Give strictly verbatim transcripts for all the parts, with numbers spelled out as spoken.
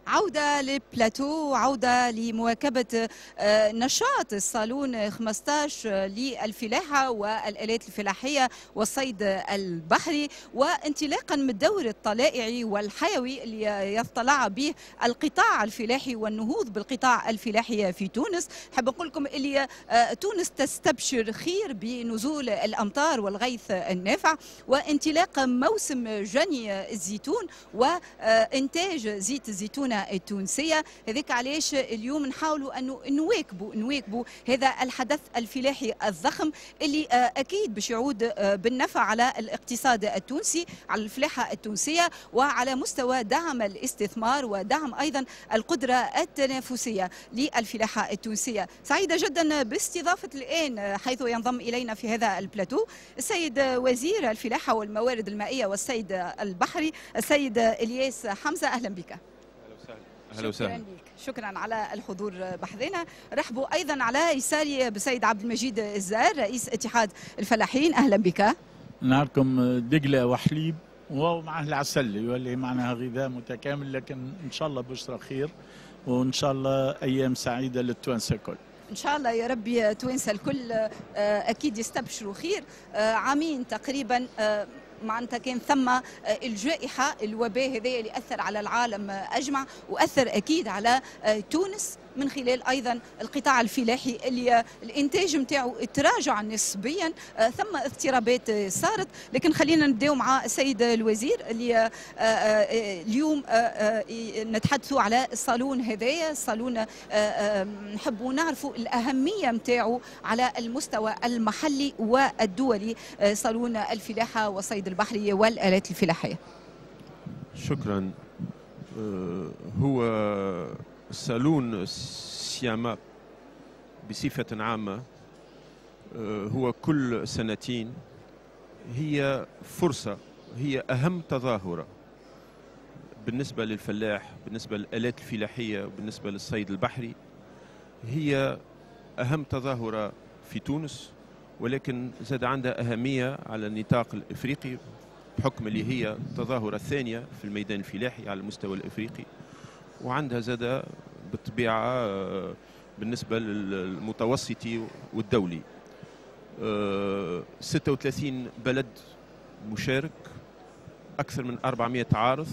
عودة لبلاتو، عودة لمواكبة آه، نشاط الصالون خمسطاش للفلاحة والآلات الفلاحية والصيد البحري، وانطلاقا من الدور الطلائعي والحيوي اللي يطلع به القطاع الفلاحي والنهوض بالقطاع الفلاحي في تونس. حاب نقول لكم اللي آه، تونس تستبشر خير بنزول الأمطار والغيث النافع وانطلاق موسم جني الزيتون وإنتاج زيت الزيتون التونسية. هذاك علاش اليوم نحاولوا أنه نواكبوا نواكبوا هذا الحدث الفلاحي الضخم اللي أكيد باش يعود بالنفع على الاقتصاد التونسي، على الفلاحة التونسية، وعلى مستوى دعم الاستثمار ودعم أيضا القدرة التنافسية للفلاحة التونسية. سعيدة جدا باستضافة الآن حيث ينضم إلينا في هذا البلاتو السيد وزير الفلاحة والموارد المائية والصيد البحري السيد إلياس حمزة. أهلا بك. أهلا وسهلا. شكرا لك، شكرا على الحضور بحذنا. رحبوا ايضا على يساري بسيد عبد المجيد الزار رئيس اتحاد الفلاحين. اهلا بك. نهاركم دقله وحليب ومعه العسل يولي معناها غذاء متكامل، لكن ان شاء الله بشرى خير وان شاء الله ايام سعيده للتوانسه الكل. ان شاء الله يا ربي توانسه الكل اكيد يستبشروا خير. عامين تقريبا معناتها كان ثم الجائحة الوباء هذا اللي أثر على العالم أجمع وأثر أكيد على تونس من خلال أيضا القطاع الفلاحي اللي الإنتاج نتاعو تراجع نسبيا، ثم اضطرابات صارت. لكن خلينا نبداو مع السيد الوزير اللي اليوم نتحدثوا على الصالون هذايا. الصالون نحبوا نعرفوا الأهمية نتاعو على المستوى المحلي والدولي، صالون الفلاحة والصيد البحري والآلات الفلاحية. شكرا. هو الصالون السياما بصفة عامة هو كل سنتين هي فرصة، هي أهم تظاهرة بالنسبة للفلاح، بالنسبة للآلات الفلاحية، بالنسبة للصيد البحري. هي أهم تظاهرة في تونس، ولكن زاد عندها أهمية على النطاق الإفريقي بحكم اللي هي التظاهرة الثانية في الميدان الفلاحي على المستوى الإفريقي، وعندها زاد بالطبيعة بالنسبة للمتوسطي والدولي. ستة وثلاثين بلد مشارك، أكثر من أربعمائة عارض.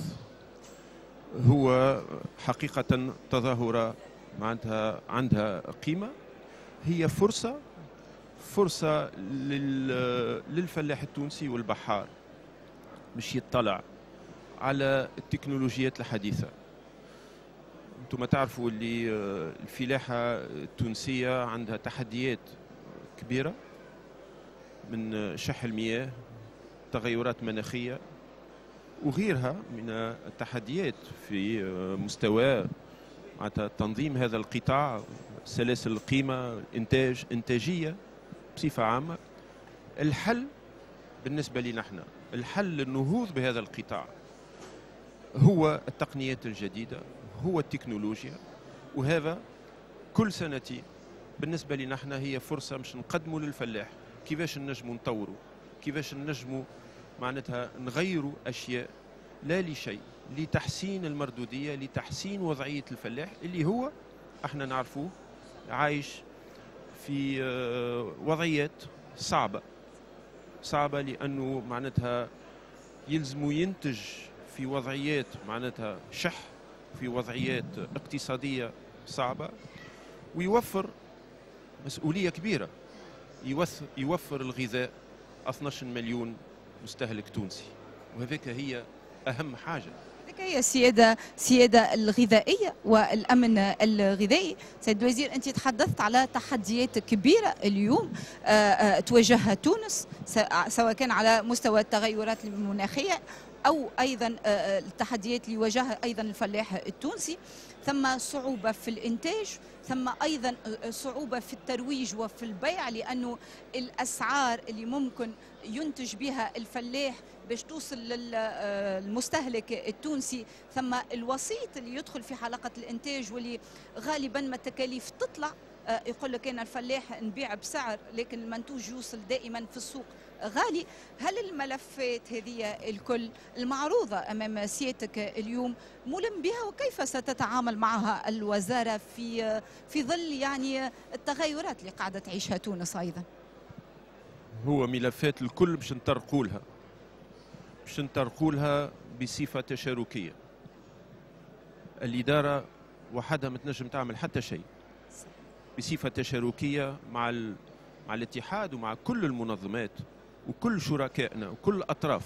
هو حقيقة تظاهرة معناتها عندها قيمة، هي فرصة فرصة للفلاح التونسي والبحار باش يطلع على التكنولوجيات الحديثة. انتم تعرفوا اللي الفلاحة التونسية عندها تحديات كبيرة من شح المياه، تغيرات مناخية، وغيرها من التحديات في مستوى معناتها تنظيم هذا القطاع، سلاسل القيمة، إنتاج إنتاجية بصفة عامة. الحل بالنسبة لنا احنا، الحل للنهوض بهذا القطاع هو التقنيات الجديدة، هو التكنولوجيا. وهذا كل سنتين بالنسبة لنا احنا هي فرصة مش نقدموا للفلاح كيفاش نجموا نطوروا، كيفاش نجموا معناتها نغيروا أشياء لا لشيء، لتحسين المردودية، لتحسين وضعية الفلاح اللي هو احنا نعرفوه عايش في وضعيات صعبة صعبة لأنه معناتها يلزم ينتج في وضعيات معناتها شح، في وضعيات اقتصادية صعبة، ويوفر مسؤولية كبيرة، يوفر الغذاء اثني عشر مليون مستهلك تونسي، وهذيك هي أهم حاجة. هذيك هي السيادة سيادة الغذائية والأمن الغذائي. سيد الوزير، أنت تحدثت على تحديات كبيرة اليوم تواجهها تونس، سواء كان على مستوى التغيرات المناخية أو أيضا التحديات اللي يواجهها أيضا الفلاح التونسي. ثم صعوبة في الإنتاج، ثم أيضا صعوبة في الترويج وفي البيع، لأنه الأسعار اللي ممكن ينتج بها الفلاح باش توصل للمستهلك التونسي، ثم الوسيط اللي يدخل في حلقة الإنتاج واللي غالبا ما التكاليف تطلع. يقول لك أنا الفلاح نبيع بسعر لكن المنتوج يوصل دائما في السوق غالي. هل الملفات هذه الكل المعروضة أمام سيادتك اليوم ملم بها، وكيف ستتعامل معها الوزارة في في ظل يعني التغيرات اللي قاعدة تعيشها تونس أيضا؟ هو ملفات الكل باش نطرقوا لها باش نطرقوا لها بصفة تشاركية. الإدارة وحدها ما تنجم تعمل حتى شيء، بصفة تشاركية مع ال... مع الاتحاد ومع كل المنظمات وكل شركائنا وكل الأطراف.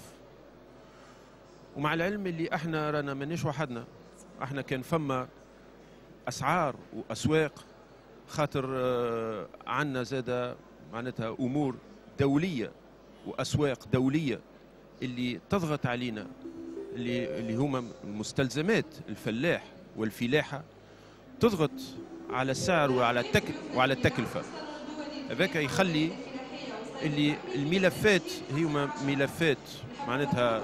ومع العلم اللي احنا رانا مانيش وحدنا، احنا كان فما أسعار وأسواق، خاطر عندنا زادة معناتها أمور دولية وأسواق دولية اللي تضغط علينا، اللي اللي هما مستلزمات الفلاح والفلاحة، تضغط على السعر وعلى التك وعلى التكلفة. هذاك يخلي اللي الملفات هي ملفات معناتها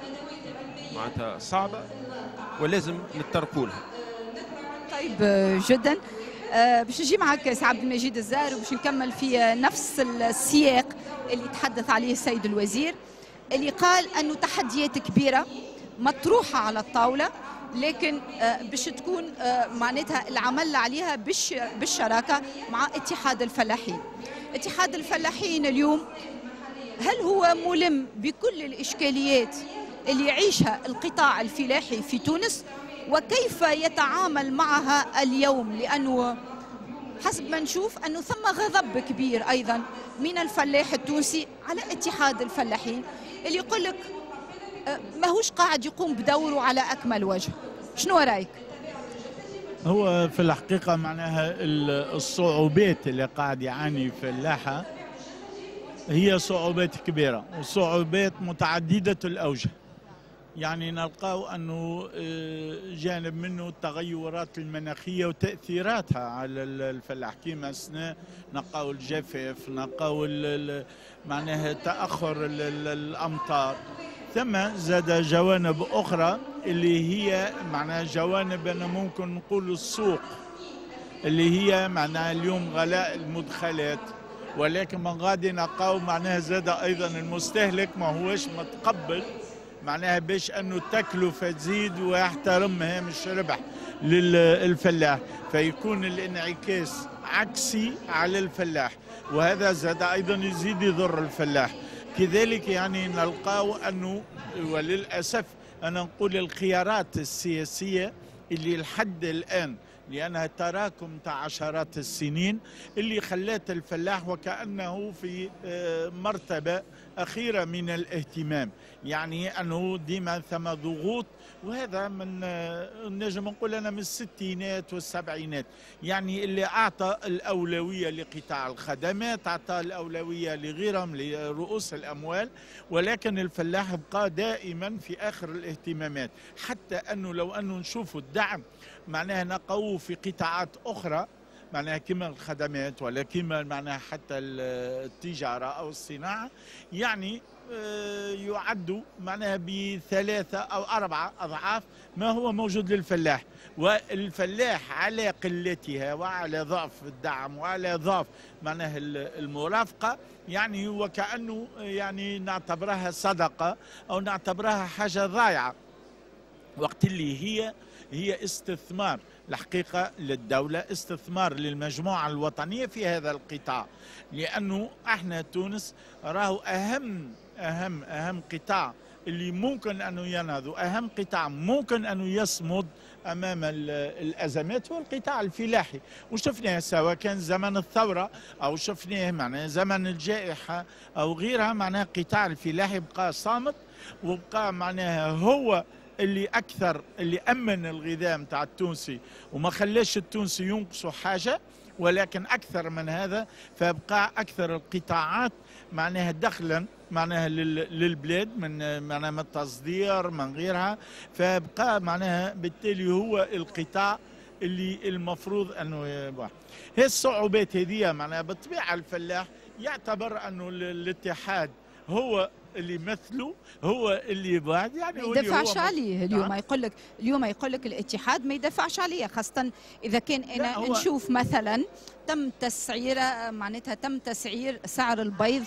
معناتها صعبة ولازم نتطرقوا لها. طيب جدا. أه باش نجي معك سي عبد المجيد الزاهر وباش نكمل في نفس السياق اللي تحدث عليه السيد الوزير، اللي قال أنه تحديات كبيرة مطروحة على الطاولة، لكن باش تكون معناتها العمل عليها بالشراكة مع اتحاد الفلاحين. اتحاد الفلاحين اليوم هل هو ملم بكل الإشكاليات اللي يعيشها القطاع الفلاحي في تونس، وكيف يتعامل معها اليوم؟ لأنه حسب ما نشوف أنه ثم غضب كبير أيضا من الفلاح التونسي على اتحاد الفلاحين، اللي يقول لك ماهوش قاعد يقوم بدوره على أكمل وجه. شنو رأيك؟ هو في الحقيقة معناها الصعوبات اللي قاعد يعاني فلاحة هي صعوبات كبيرة وصعوبات متعددة الأوجه. يعني نلقاو أنه جانب منه التغيرات المناخية وتأثيراتها على الفلاح، كيما سنة نلقاو الجفاف، نلقاو معناها تأخر الأمطار. ثم زاد جوانب أخرى اللي هي معناها جوانب أنا ممكن نقول السوق، اللي هي معناها اليوم غلاء المدخلات، ولكن من غادي نلقاو معناها زاد أيضا المستهلك ما هوش متقبل معناها باش أنه التكلفة تزيد ويحترم هامش ربح للفلاح، فيكون الانعكاس عكسي على الفلاح، وهذا زاد أيضا يزيد يضر الفلاح. كذلك يعني نلقاو أنه وللأسف أنا نقول الخيارات السياسية اللي لحد الآن لأنها تراكم تاع عشرات السنين اللي خلات الفلاح وكأنه في مرتبة أخيرة من الاهتمام، يعني أنه ديما ثم ضغوط، وهذا من نجم نقول أنا من الستينات والسبعينات، يعني اللي أعطى الأولوية لقطاع الخدمات، أعطى الأولوية لغيرهم لرؤوس الأموال، ولكن الفلاح بقى دائما في آخر الاهتمامات. حتى أنه لو أنه نشوفوا الدعم معناها نقوه في قطاعات أخرى معناها كما الخدمات ولا كما معناها حتى التجارة أو الصناعة، يعني يعد معناها بثلاثة أو أربعة أضعاف ما هو موجود للفلاح. والفلاح على قلتها وعلى ضعف الدعم وعلى ضعف معناها المرافقة، يعني وكأنه يعني نعتبرها صدقة أو نعتبرها حاجة ضايعة، وقت اللي هي هي استثمار الحقيقة للدولة، استثمار للمجموعة الوطنية في هذا القطاع. لأنه احنا تونس راهو أهم أهم أهم قطاع اللي ممكن أنه ينهض، أهم قطاع ممكن أنه يصمد أمام الأزمات هو القطاع الفلاحي، وشفناه سواء كان زمن الثورة أو شفناه معناه زمن الجائحة أو غيرها، معناه القطاع الفلاحي بقى صامت وبقى معناها هو اللي أكثر اللي أمن الغذاء متاع التونسي وما خلاش التونسي ينقصوا حاجة، ولكن أكثر من هذا فبقى أكثر القطاعات معناها دخلا معناها للبلاد من معناها من التصدير من غيرها، فبقى معناها بالتالي هو القطاع اللي المفروض أنه هي الصعوبات هذه معناها بالطبيعة الفلاح يعتبر أنه الاتحاد هو اللي يمثله، هو اللي يبعد، يعني ما يدفعش عليه اليوم. يقول لك اليوم يقول لك الاتحاد ما يدفعش عليه، خاصة إذا كان أنا نشوف مثلا تم تسعير معناتها تم تسعير سعر البيض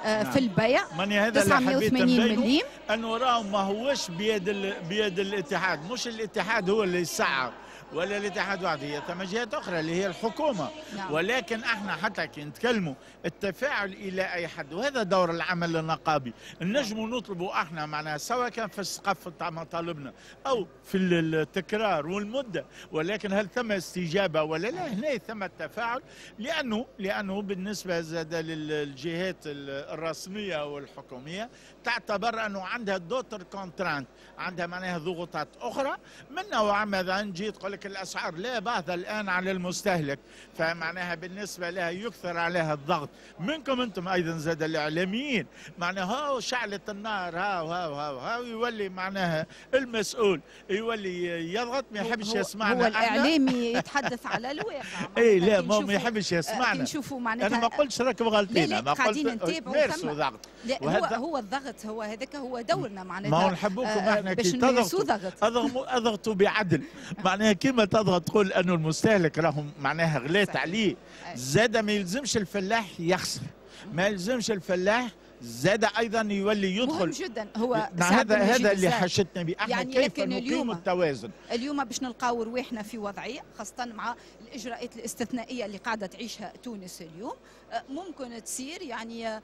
نعم. في البيع تسعمائة وثمانين مليم، انه راهو ما هوش بيد بيد الاتحاد، مش الاتحاد هو اللي يسعر ولا الاتحاد وحده، هي ثم جهات اخرى اللي هي الحكومه. نعم. ولكن احنا حتى كي نتكلموا التفاعل الى اي حد، وهذا دور العمل النقابي، نجموا نطلبوا احنا معناها سواء كان في السقف تاع مطالبنا او في التكرار والمده، ولكن هل ثم استجابه ولا لا؟ هنا ثم التفاعل، لانه لانه بالنسبه زاد للجهات الرسميه والحكوميه تعتبر انه عندها دوتر كونترانت، عندها معناها ضغوطات اخرى من نوع مثلا نجي تقول لك الاسعار لا باهظ الان على المستهلك، فمعناها بالنسبه لها يكثر عليها الضغط منكم انتم ايضا زاد الاعلاميين، معناها هاو شعله النار هاو هاو هاو هاو يولي معناها المسؤول يولي يضغط ما يحبش يسمعنا. هو الاعلامي يتحدث على الواقع. اي لا ما يحبش يسمعنا. نشوفوا معناتها انا ما قلتش راكم غلطين، لا لا قاعدين نتابعوا ضغط. هو هو الضغط، هو هذاك هو دورنا معناتها. ما هو نحبوكم احنا كي تضغطوا اضغطوا بعدل، معناها كيما تضغط تقول انه المستهلك راهم معناها غلات عليه، زاد ما يلزمش الفلاح يخسر، ما يلزمش الفلاح زاد ايضا يولي يدخل. مهم جدا هو هذا هذا اللي حشتنا به احنا، يعني كيف نقيم التوازن. اليوم باش نلقاو رواحنا في وضعيه خاصه مع الاجراءات الاستثنائيه اللي قاعده تعيشها تونس اليوم، ممكن تصير يعني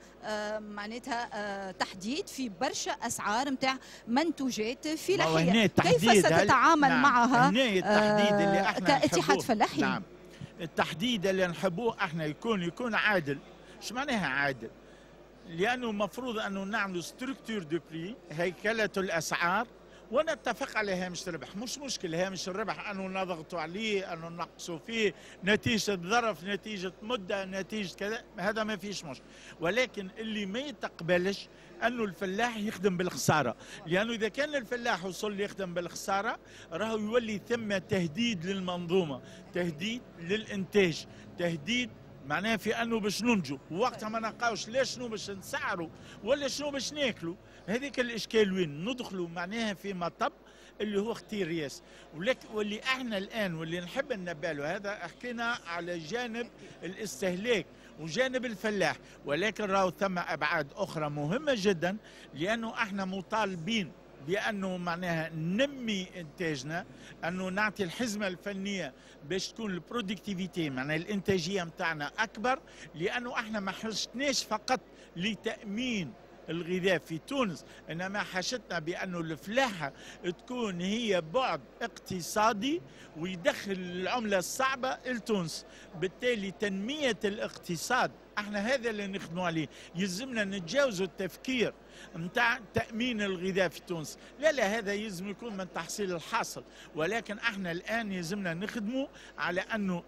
معناتها تحديد في برشا اسعار نتاع منتوجات فلاحيه، كيف ستتعامل نعم. معها التحديد اللي احنا كاتحاد فلاحين؟ نعم. التحديد اللي نحبوه احنا يكون يكون عادل. ايش معناها عادل؟ لانه المفروض انه نعملوا ستركتور دو بري، هيكله الاسعار، ونتفق على هامش الربح، مش مشكل هامش الربح انه نضغطوا عليه انه نقصوا فيه نتيجه ظرف نتيجه مده نتيجه كذا، هذا ما فيش مشكل، ولكن اللي ما يتقبلش انه الفلاح يخدم بالخساره، لانه اذا كان الفلاح وصل يخدم بالخساره راهو يولي ثم تهديد للمنظومه، تهديد للانتاج، تهديد معناها في انه باش ننجو، ووقتها ما نلقاوش لا شنو باش نسعروا ولا شنو باش ناكلوا، هذيك الاشكال وين ندخلوا معناها في مطب اللي هو اختيار ياس، واللي احنا الان واللي نحب ننبه هذا حكينا على جانب الاستهلاك وجانب الفلاح، ولكن راهو ثم ابعاد اخرى مهمه جدا، لانه احنا مطالبين بانه معناها ننمي انتاجنا، انه نعطي الحزمه الفنيه باش تكون البرودكتيفيتي معناها الانتاجيه نتاعنا اكبر، لانه احنا ما حشتناش فقط لتامين الغذاء في تونس، انما حاجتنا بانه الفلاحه تكون هي بعد اقتصادي ويدخل العمله الصعبه لتونس، بالتالي تنميه الاقتصاد احنا هذا اللي نخدموا عليه، يلزمنا نتجاوزوا التفكير نتاع تامين الغذاء في تونس، لا لا هذا يلزم يكون من تحصيل الحاصل، ولكن احنا الان يلزمنا نخدموا على انه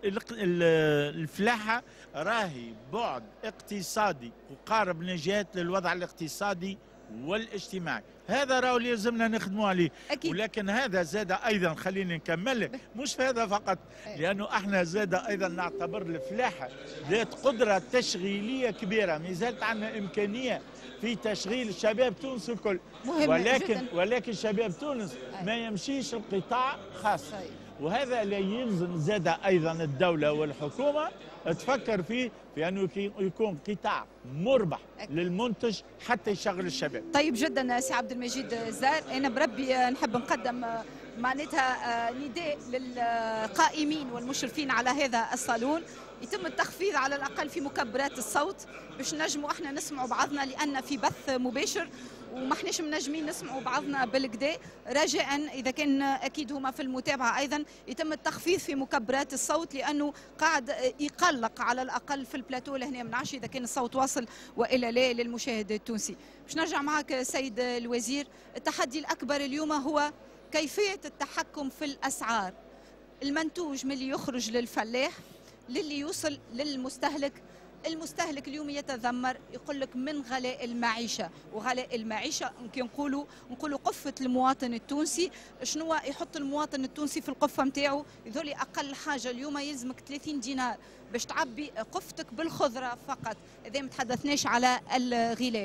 الفلاحه راهي بعد اقتصادي وقارب نجاة للوضع الاقتصادي والاجتماعي، هذا راهو اللي يلزمنا نخدموا عليه. أكيد. ولكن هذا زاد ايضا خليني نكمل لك، مش في هذا فقط، لانه احنا زاد ايضا نعتبر الفلاحه ذات قدره تشغيليه كبيره، ما زالت عندنا امكانيه في تشغيل شباب تونس الكل، ولكن جداً. ولكن شباب تونس ما يمشيش القطاع خاص، وهذا اللي يلزم زاد ايضا الدوله والحكومه تفكر فيه، في انه يكون قطاع مربح للمنتج حتى يشغل الشباب. طيب جدا سي عبد المجيد زار، انا بربي نحب نقدم معناتها نداء للقائمين والمشرفين على هذا الصالون، يتم التخفيض على الاقل في مكبرات الصوت باش نجموا احنا نسمعوا بعضنا، لان في بث مباشر وما احناش منجمين نسمعوا بعضنا بالكدا، رجاء اذا كان اكيد هما في المتابعه ايضا يتم التخفيض في مكبرات الصوت، لانه قاعد يقلق على الاقل في البلاتو لهنا، ما نعرفش اذا كان الصوت واصل والا لا للمشاهد التونسي. باش نرجع معك سيد الوزير، التحدي الاكبر اليوم هو كيفيه التحكم في الاسعار، المنتوج من اللي يخرج للفلاح للي يوصل للمستهلك. المستهلك اليوم يتذمر، يقول لك من غلاء المعيشه، وغلاء المعيشه كي نقولوا نقولوا قفه المواطن التونسي، شنو يحط المواطن التونسي في القفه نتاعو؟ يذول اقل حاجه اليوم يلزمك ثلاثين دينار باش تعبي قفتك بالخضره فقط، اذا ما تحدثناش على الغلال.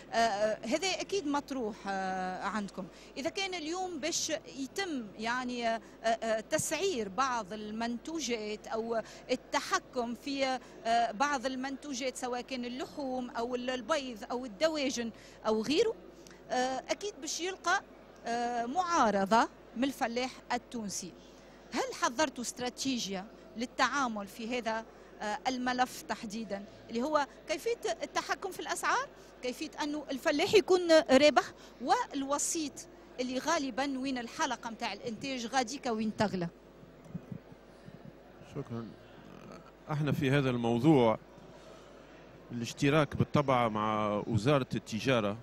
هذا أكيد مطروح عندكم. إذا كان اليوم باش يتم يعني تسعير بعض المنتوجات أو التحكم في بعض المنتوجات سواء كان اللحوم أو البيض أو الدواجن أو غيره، أكيد باش يلقى معارضة من الفلاح التونسي. هل حضرتوا استراتيجية للتعامل في هذا الملف تحديدا اللي هو كيفية التحكم في الأسعار، كيفية أنه الفلاح يكون رابح والوسيط اللي غالبا وين الحلقة متاع الإنتاج غاديكا وين تغلى؟ شكرا. احنا في هذا الموضوع الاشتراك بالطبع مع وزارة التجارة.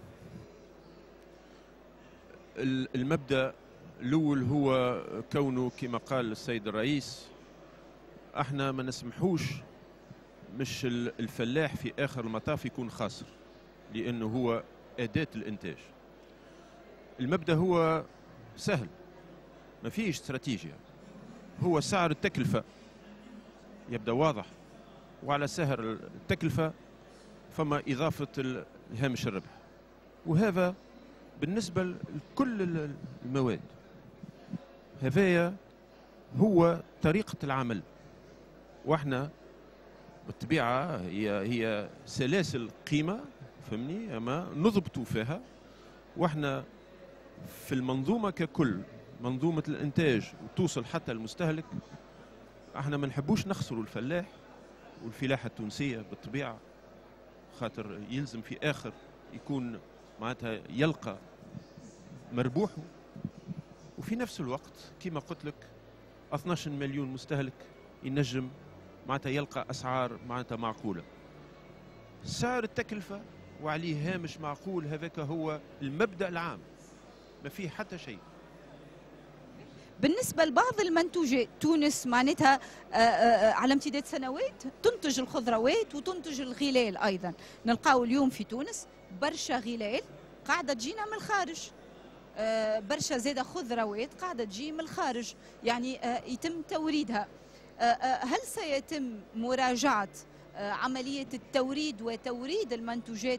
المبدأ الأول هو كونه كما قال السيد الرئيس، احنا ما نسمحوش مش الفلاح في آخر المطاف يكون خاسر، لأنه هو أداة الإنتاج. المبدأ هو سهل، ما فيش استراتيجية، هو سعر التكلفة يبدأ واضح، وعلى سعر التكلفة فما إضافة هامش الربح، وهذا بالنسبة لكل المواد. هذايا هو طريقة العمل، واحنا بالطبيعة هي هي سلاسل قيمة فهمني، أما نضبطوا فيها، واحنا في المنظومة ككل، منظومة الإنتاج وتوصل حتى المستهلك، احنا ما نحبوش نخسروا الفلاح والفلاحة التونسية بالطبيعة، خاطر يلزم في آخر يكون معناتها يلقى مربوحه، وفي نفس الوقت كما قلت لك اثناش مليون مستهلك ينجم معناتها يلقى اسعار معناتها معقوله. سعر التكلفه وعليه هامش معقول، هذاك هو المبدا العام، ما فيه حتى شيء. بالنسبة لبعض المنتوجات، تونس معناتها على امتداد سنوات تنتج الخضروات وتنتج الغلال أيضا. نلقاو اليوم في تونس برشا غلال قاعدة تجينا من الخارج، برشا زادة خضروات قاعدة تجي من الخارج، يعني يتم توريدها. هل سيتم مراجعة عملية التوريد وتوريد المنتوجات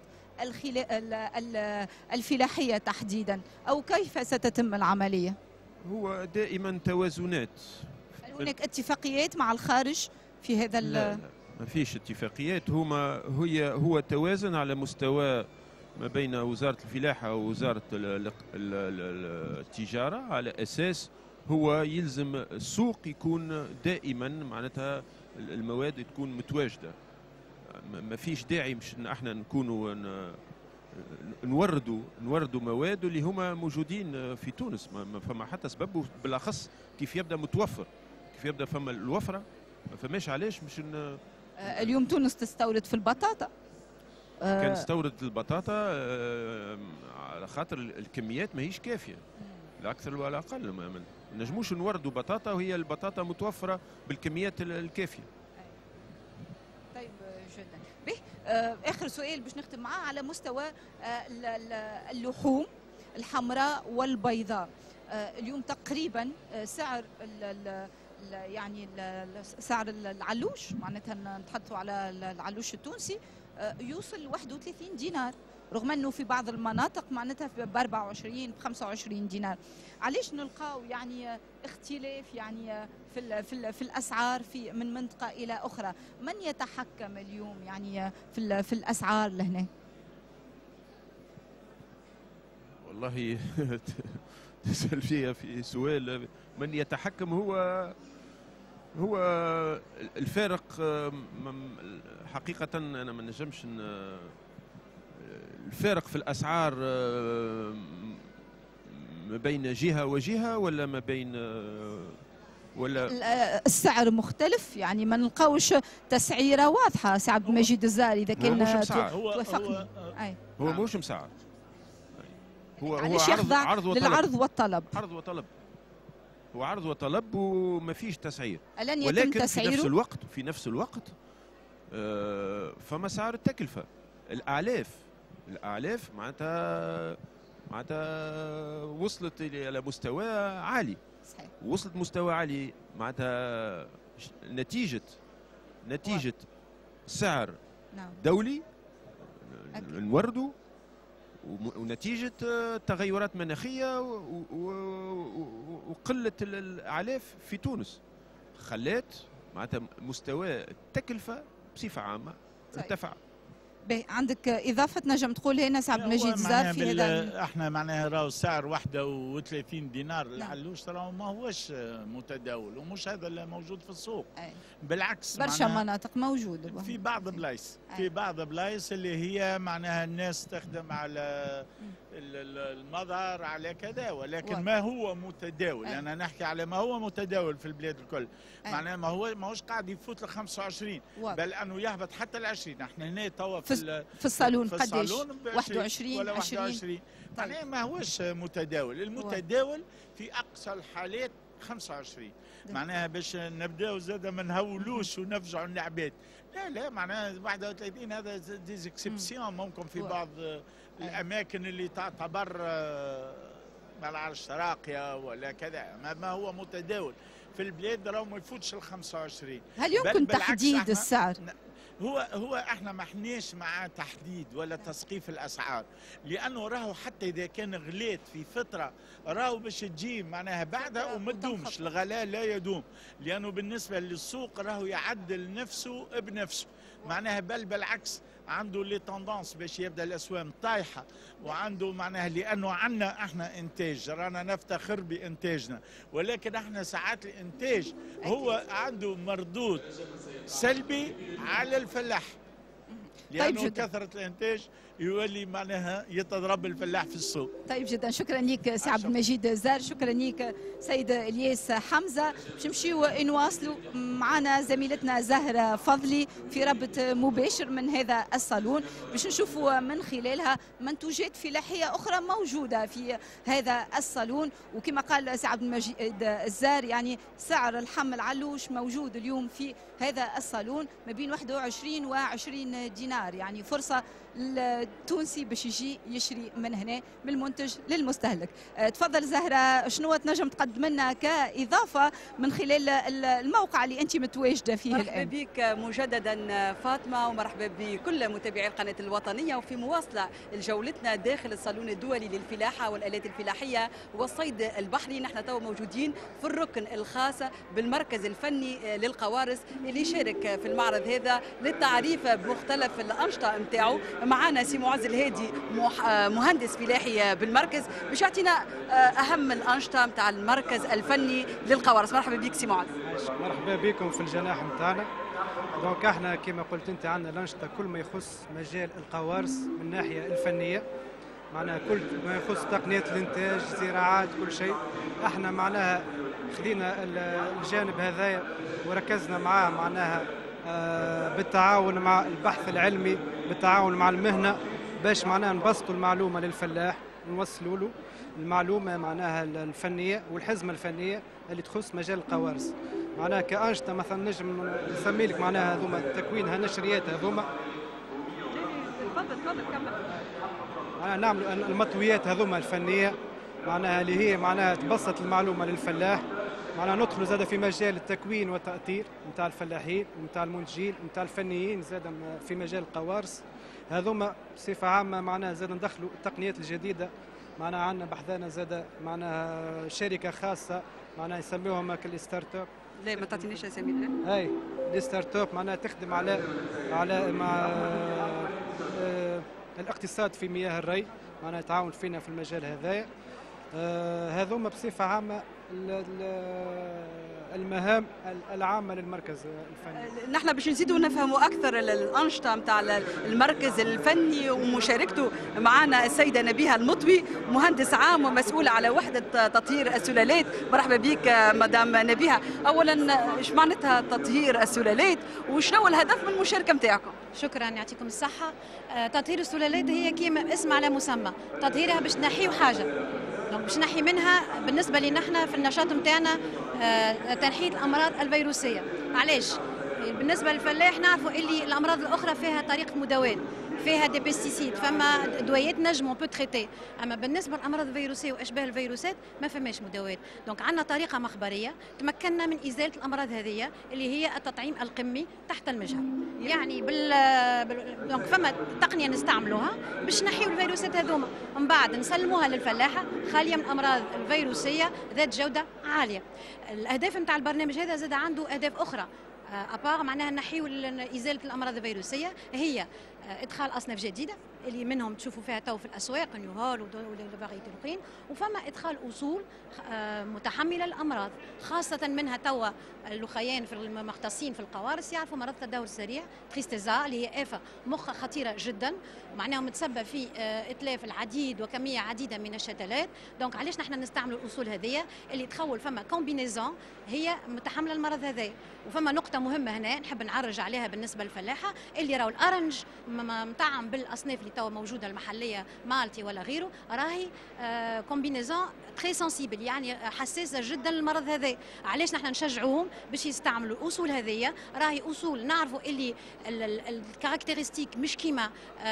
الفلاحية تحديدا، أو كيف ستتم العملية؟ هو دائما توازنات. هل هناك اتفاقيات مع الخارج في هذا؟ لا, لا ما فيش اتفاقيات، هما هي هو توازن على مستوى ما بين وزارة الفلاحة ووزارة التجارة، على أساس هو يلزم السوق يكون دائما معناتها المواد تكون متواجدة. ما فيش داعي مش احنا نكونوا نوردوا نوردوا مواد اللي هما موجودين في تونس، ما فما حتى سبب، بالاخص كيف يبدا متوفر، كيف يبدا فما الوفره، ما فماش علاش مش ن... اليوم تونس تستورد في البطاطا، كان نستورد البطاطا على خاطر الكميات ماهيش كافيه، لا اكثر ولا اقل. ما نجموش نوردوا بطاطا وهي البطاطا متوفره بالكميات الكافيه. طيب جدا. به اخر سؤال باش نختم معاه، على مستوى اللحوم الحمراء والبيضاء، اليوم تقريبا سعر ال يعني سعر العلوش، معناتها نتحدثوا على العلوش التونسي، يوصل واحد وثلاثين دينار، رغم انه في بعض المناطق معناتها ب أربعة وعشرين ب خمسة وعشرين دينار. علاش نلقاو يعني اختلاف يعني في ال في, ال في الاسعار في من منطقه الى اخرى؟ من يتحكم اليوم يعني في ال في الاسعار لهنا؟ والله تسال فيها في سؤال من يتحكم. هو هو الفارق حقيقة أنا ما نجمش، الفارق في الأسعار ما بين جهة وجهة ولا ما بين ولا السعر مختلف، يعني ما نلقاوش تسعيرة واضحة. سي عبد المجيد الزهري إذا كان توافقني. هو مش مسعر، هو هو عرض, عرض وطلب، للعرض والطلب، عرض وطلب، هو عرض وطلب وما فيش تسعير. ألن يتم ولكن تسعيره؟ في نفس الوقت في نفس الوقت آه فما سعر التكلفة، الأعلاف الأعلاف معناتها معناتها وصلت إلى مستوى عالي. صحيح. وصلت مستوى عالي معناتها نتيجة نتيجة سعر نعم. دولي نوردوا، ونتيجة تغيرات مناخية وقلة الأعلاف في تونس خلات معناتها مستوى التكلفة بصفة عامة ارتفع. باهي عندك اضافه نجم تقول هنا سي عبد المجيد زار في هذا؟ احنا معناها راهو السعر واحد وثلاثين دينار العلوش راهو ما هوش متداول ومش هذا اللي موجود في السوق. أي. بالعكس برشا مناطق موجود في بعض بلايص في بعض بلايص اللي هي معناها الناس تخدم على المضر على كذا ولكن واضح. ما هو متداول أي. انا نحكي على ما هو متداول في البلاد الكل. معناها ما هو ماهوش قاعد يفوت ل خمسة وعشرين واضح. بل انه يهبط حتى ل عشرين. احنا هنا توا في, في الصالون في قداش؟ واحد وعشرين ولا واحد وعشرين. معناها ما هوش متداول. المتداول في اقصى الحالات خمسة وعشرين. معناها باش نبداو زاد ما نهولوش ونفجعوا العباد. لا لا معناها واحد وثلاثين هذا ديزكسبسيون ممكن في بعض الاماكن اللي تعتبر ما نعرفش راقيه ولا كذا. ما هو متداول في البلاد راهو ما يفوتش ال خمسة وعشرين. هل يمكن تحديد السعر؟ هو هو احنا ما احناش مع تحديد ولا تسقيف الاسعار لانه راهو حتى اذا كان غليت في فتره راهو باش تجي معناها بعدها وما تدومش. الغلاء لا يدوم لانه بالنسبه للسوق راهو يعدل نفسه بنفسه. معناها بل بالعكس عنده لي توندونس باش يبدا الاسواق طايحه وعنده معناها لانه عندنا احنا انتاج رانا نفتخر بانتاجنا ولكن احنا ساعات الانتاج هو عنده مردود سلبي على الفلاح لانه طيب كثره الانتاج يولي معناها يتضرب الفلاح في السوق. طيب جدا شكرا لك سي عبد المجيد زار. شكرا لك سيد الياس حمزه. باش نمشيو نواصلوا معنا زميلتنا زهره فضلي في رابط مباشر من هذا الصالون باش نشوفوا من خلالها منتوجات فلاحيه اخرى موجوده في هذا الصالون. وكما قال سي عبد المجيد الزار يعني سعر اللحم العلوش موجود اليوم في هذا الصالون ما بين واحد وعشرين وعشرين دينار. يعني فرصه التونسي باش يجي يشري من هنا من المنتج للمستهلك. أه تفضل زهره شنو تنجم تقدم لنا كاضافه من خلال الموقع اللي انت متواجده فيه مرحبا الان؟ مرحبا بك مجددا فاطمه ومرحبا بكل متابعي القناه الوطنيه وفي مواصله لجولتنا داخل الصالون الدولي للفلاحه والالات الفلاحيه والصيد البحري. نحن تو موجودين في الركن الخاص بالمركز الفني للقوارص اللي يشارك في المعرض هذا للتعريف بمختلف الانشطه نتاعو. معنا سي معز الهادي مهندس فلاحي بالمركز باش يعطينا اهم الانشطه نتاع المركز الفني للقوارص. مرحبا بك سي معز. مرحبا بكم في الجناح نتاعنا. دونك احنا كما قلت انت عندنا الانشطه كل ما يخص مجال القوارص من الناحيه الفنيه معناها كل ما يخص تقنيه الانتاج زراعات كل شيء. احنا معناها خدينا الجانب هذايا وركزنا معاه معناها بالتعاون مع البحث العلمي بالتعاون مع المهنه باش معناها نبسطوا المعلومه للفلاح نوصلوا له المعلومه معناها الفنيه والحزمه الفنيه اللي تخص مجال القوارص. معناها كانشطه مثلا نجم نسمي لك معناها هذوما تكوينها نشريات هذوما. تفضل تفضل كمل. معناها نعملوا المطويات هذوما الفنيه معناها اللي هي معناها تبسط المعلومه للفلاح. معناها ندخلوا زاد في مجال التكوين والتأطير نتاع الفلاحين ونتاع المنتجين ونتاع الفنيين زاد في مجال القوارص. هذوما بصفة عامة معناها زاد ندخلوا التقنيات الجديدة. معناها عندنا بحثنا زاد معناها شركة خاصة معناها يسميوهم الستارت اب. لا ما تعطينيش اسامي. اي الستارت اب معناها تخدم على على مع آه الاقتصاد في مياه الري معناها تعاون فينا في المجال هذايا. آه هذوما بصفة عامة المهام العامة للمركز الفني. نحن باش نزيدوا نفهموا أكثر الأنشطة نتاع المركز الفني ومشاركته معنا السيدة نبيها المطوي مهندس عام ومسؤولة على وحدة تطهير السلالات. مرحبا بك مدام نبيها. أولا إيش معناتها تطهير السلالات وشنو الهدف من المشاركة نتاعكم؟ شكرا يعطيكم الصحة. تطهير السلالات هي كيما اسم على مسمى، تطهيرها باش نحيو حاجة باش نحي منها. بالنسبه لنا احنا في النشاط نتاعنا تنحيه الامراض الفيروسيه. علاش؟ بالنسبه للفلاح نعرفوا اللي الامراض الاخرى فيها طريقه مداواه، فيها دي بيستيسيد، فما دوايات نجم اون بو تريتي. اما بالنسبه للامراض الفيروسيه واشباه الفيروسات ما فماش مداوات. دونك عندنا طريقه مخبريه تمكننا من ازاله الامراض هذه اللي هي التطعيم القمي تحت المجهر. يعني بال, بال... دونك فما تقنيه نستعملوها باش نحيو الفيروسات هذوما، ومن بعد نسلموها للفلاحه خاليه من الامراض الفيروسيه ذات جوده عاليه. الاهداف نتاع البرنامج هذا زاد عنده اهداف اخرى ابار معناها نحيو ازاله الامراض الفيروسيه، هي ادخال اصناف جديده اللي منهم تشوفوا فيها تو في الاسواق نيوهال والفاريتي الاخرين، وفما ادخال اصول متحمله للامراض، خاصه منها توا اللخيان في المختصين في القوارص يعرفوا مرض التدهور السريع تريستيزا اللي هي آفة مخ خطيره جدا، ومعناها متسبب في اتلاف العديد وكميه عديده من الشتلات. دونك علاش نحن نستعملوا الاصول هذه اللي تخول فما كومبينيزون هي متحمله المرض هذا. وفما نقطه مهمه هنا نحب نعرج عليها بالنسبه للفلاحه اللي راهو الارنج مطعم بالاصناف اللي توا موجوده المحليه مالتي ولا غيره، راهي آه كومبينيزون تري سنسيبل، يعني حساسه جدا للمرض هذا. علاش نحن نشجعوهم باش يستعملوا الاصول هذه؟ راهي اصول نعرفوا اللي الكاركتيرستيك مش كيما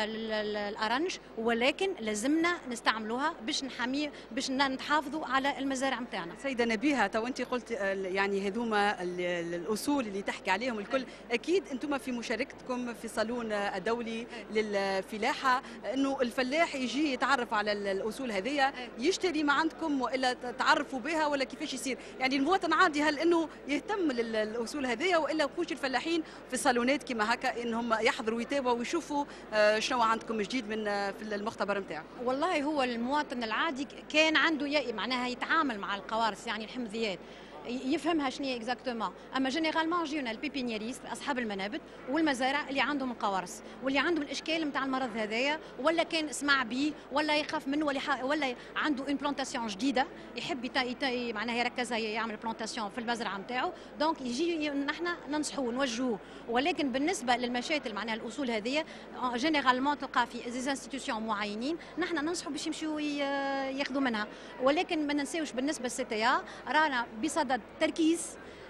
الارنج، ولكن لازمنا نستعملوها باش نحمي باش نحافظوا على المزارع نتاعنا. سيده نبيهه، تو انت قلت يعني هذوما الاصول اللي تحكي عليهم الكل، اكيد انتم في مشاركتكم في الصالون الدولي للفلاحه انه الفلاح يجي يتعرف على الاصول هذه، يشتري ما عندكم والا تعرفوا بها ولا كيفاش يصير؟ يعني المواطن عادي هل انه يهتم للاصول هذه والا كوش الفلاحين في الصالونات كما هكا انهم يحضروا ويتابعوا ويشوفوا شنو عندكم جديد من في المختبر نتاعو؟ والله هو المواطن العادي كان عنده معناها يتعامل مع القوارص يعني الحمضيات يفهمها شنو هي اكزاكتومون، اما جينيرالمون جيونا البيبينيريست اصحاب المنابت والمزارع اللي عندهم القوارص واللي عندهم الاشكال نتاع المرض هذايا، ولا كان سمع به ولا يخاف منه ولا ولا عنده اون بلانتاسيون جديده يحب يتا يتا معناها يركزها يعمل بلانتاسيون في المزرعه نتاعو، دونك يجي نحن ننصحوه نوجهوه. ولكن بالنسبه للمشاتل معناها الاصول هذه جينيرالمون تلقى في زي انستيتيوشن معينين نحن ننصحوا باش يمشيوا ياخذوا منها، ولكن ما ننساوش بالنسبه للسي تي ا رانا بصدد تركيز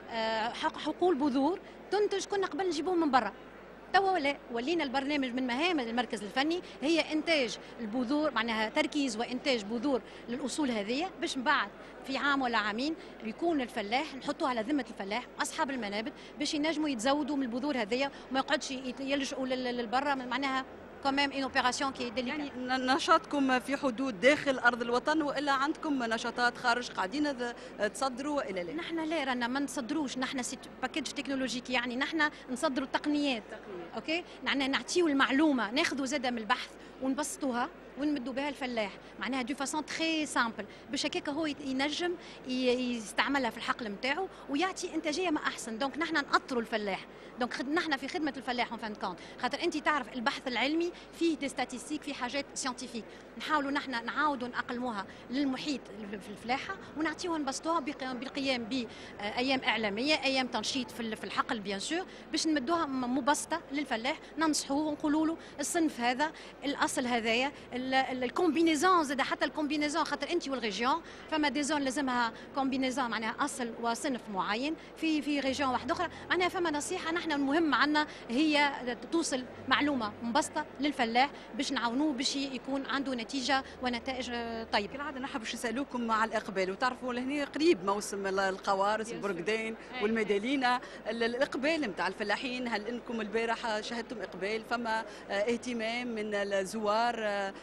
حقول بذور تنتج كنا قبل نجيبوهم من برا. توا ولا ولينا البرنامج من مهام المركز الفني هي انتاج البذور، معناها تركيز وانتاج بذور للاصول هذه باش من بعد في عام ولا عامين يكون الفلاح نحطوه على ذمه الفلاح اصحاب المنابت باش ينجموا يتزودوا من البذور هذه وما يقعدش يلجؤوا للبرا، معناها كمان ان اوبيراسيون كي ديليكات. يعني نشاطكم في حدود داخل ارض الوطن والا عندكم نشاطات خارج قاعدين تصدروا والا لا؟ نحن لا رانا ما نصدروش، نحن سي باكيج تكنولوجيكي، يعني نحن نصدروا التقنيات. اوكي نحن نعطيو المعلومه ناخذوا زاده من البحث ونبسطوها ونمدوا بها الفلاح، معناها دو فاسون تري سامبل باش هكاك هو ينجم يستعملها في الحقل نتاعو ويعطي انتاجيه ما احسن. دونك نحن نأطروا الفلاح، دونك نحن في خدمه الفلاح اون فان كونت، خاطر انت تعرف البحث العلمي فيه دي ستاتيستيك فيه حاجات سيانتيفيك، نحاولوا نحن نعاودوا نأقلموها للمحيط في الفلاحه ونعطيوها نبسطوها بالقيام بايام اعلاميه، ايام تنشيط في الحقل بيان سور باش نمدوها مبسطه للفلاح، ننصحوه ونقولوا له الصنف هذا الاصل هذايا الكومبينيزون، زاد حتى الكومبينيزون خاطر انت والريجيون فما دي زون لازمها كومبينيزون معناها اصل وصنف معين في في ريجيون واحده اخرى، معناها فما نصيحه نحن المهم عندنا هي توصل معلومه مبسطه للفلاح باش نعاونوه باش يكون عنده نتيجه ونتائج طيبه. كالعاده نحب باش نسالوكم مع الاقبال، وتعرفوا لهنا قريب موسم القوارص البرقدين والميدالينا، الاقبال نتاع الفلاحين هل انكم البارح شهدتم اقبال؟ فما اهتمام من الزوار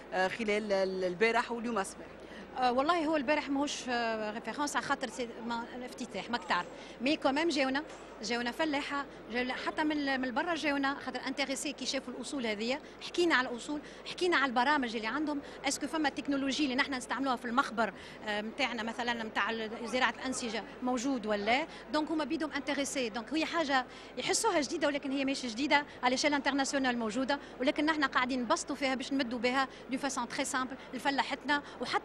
خلال البارح واليوم الصباح؟ أه والله هو البارح ماهوش ريفيرونس على خاطر افتتاح ماك تعرف، مي كومام جاونا جاونا فلاحه حتى من من برا جاونا خاطر انتريسي كي شافوا الاصول هذه، حكينا على الاصول، حكينا على البرامج اللي عندهم، اسكو فما التكنولوجي اللي نحن نستعملوها في المخبر نتاعنا مثلا نتاع زراعه الانسجه موجود ولا؟ دونك هما بيدهم انتريسي، دونك هي حاجه يحسوها جديده ولكن هي ماشي جديده على شال انترناسيونال موجوده، ولكن نحن قاعدين نبسطوا فيها باش نمدوا بها دو فاسون تري سامبل لفلاحتنا وحتى لي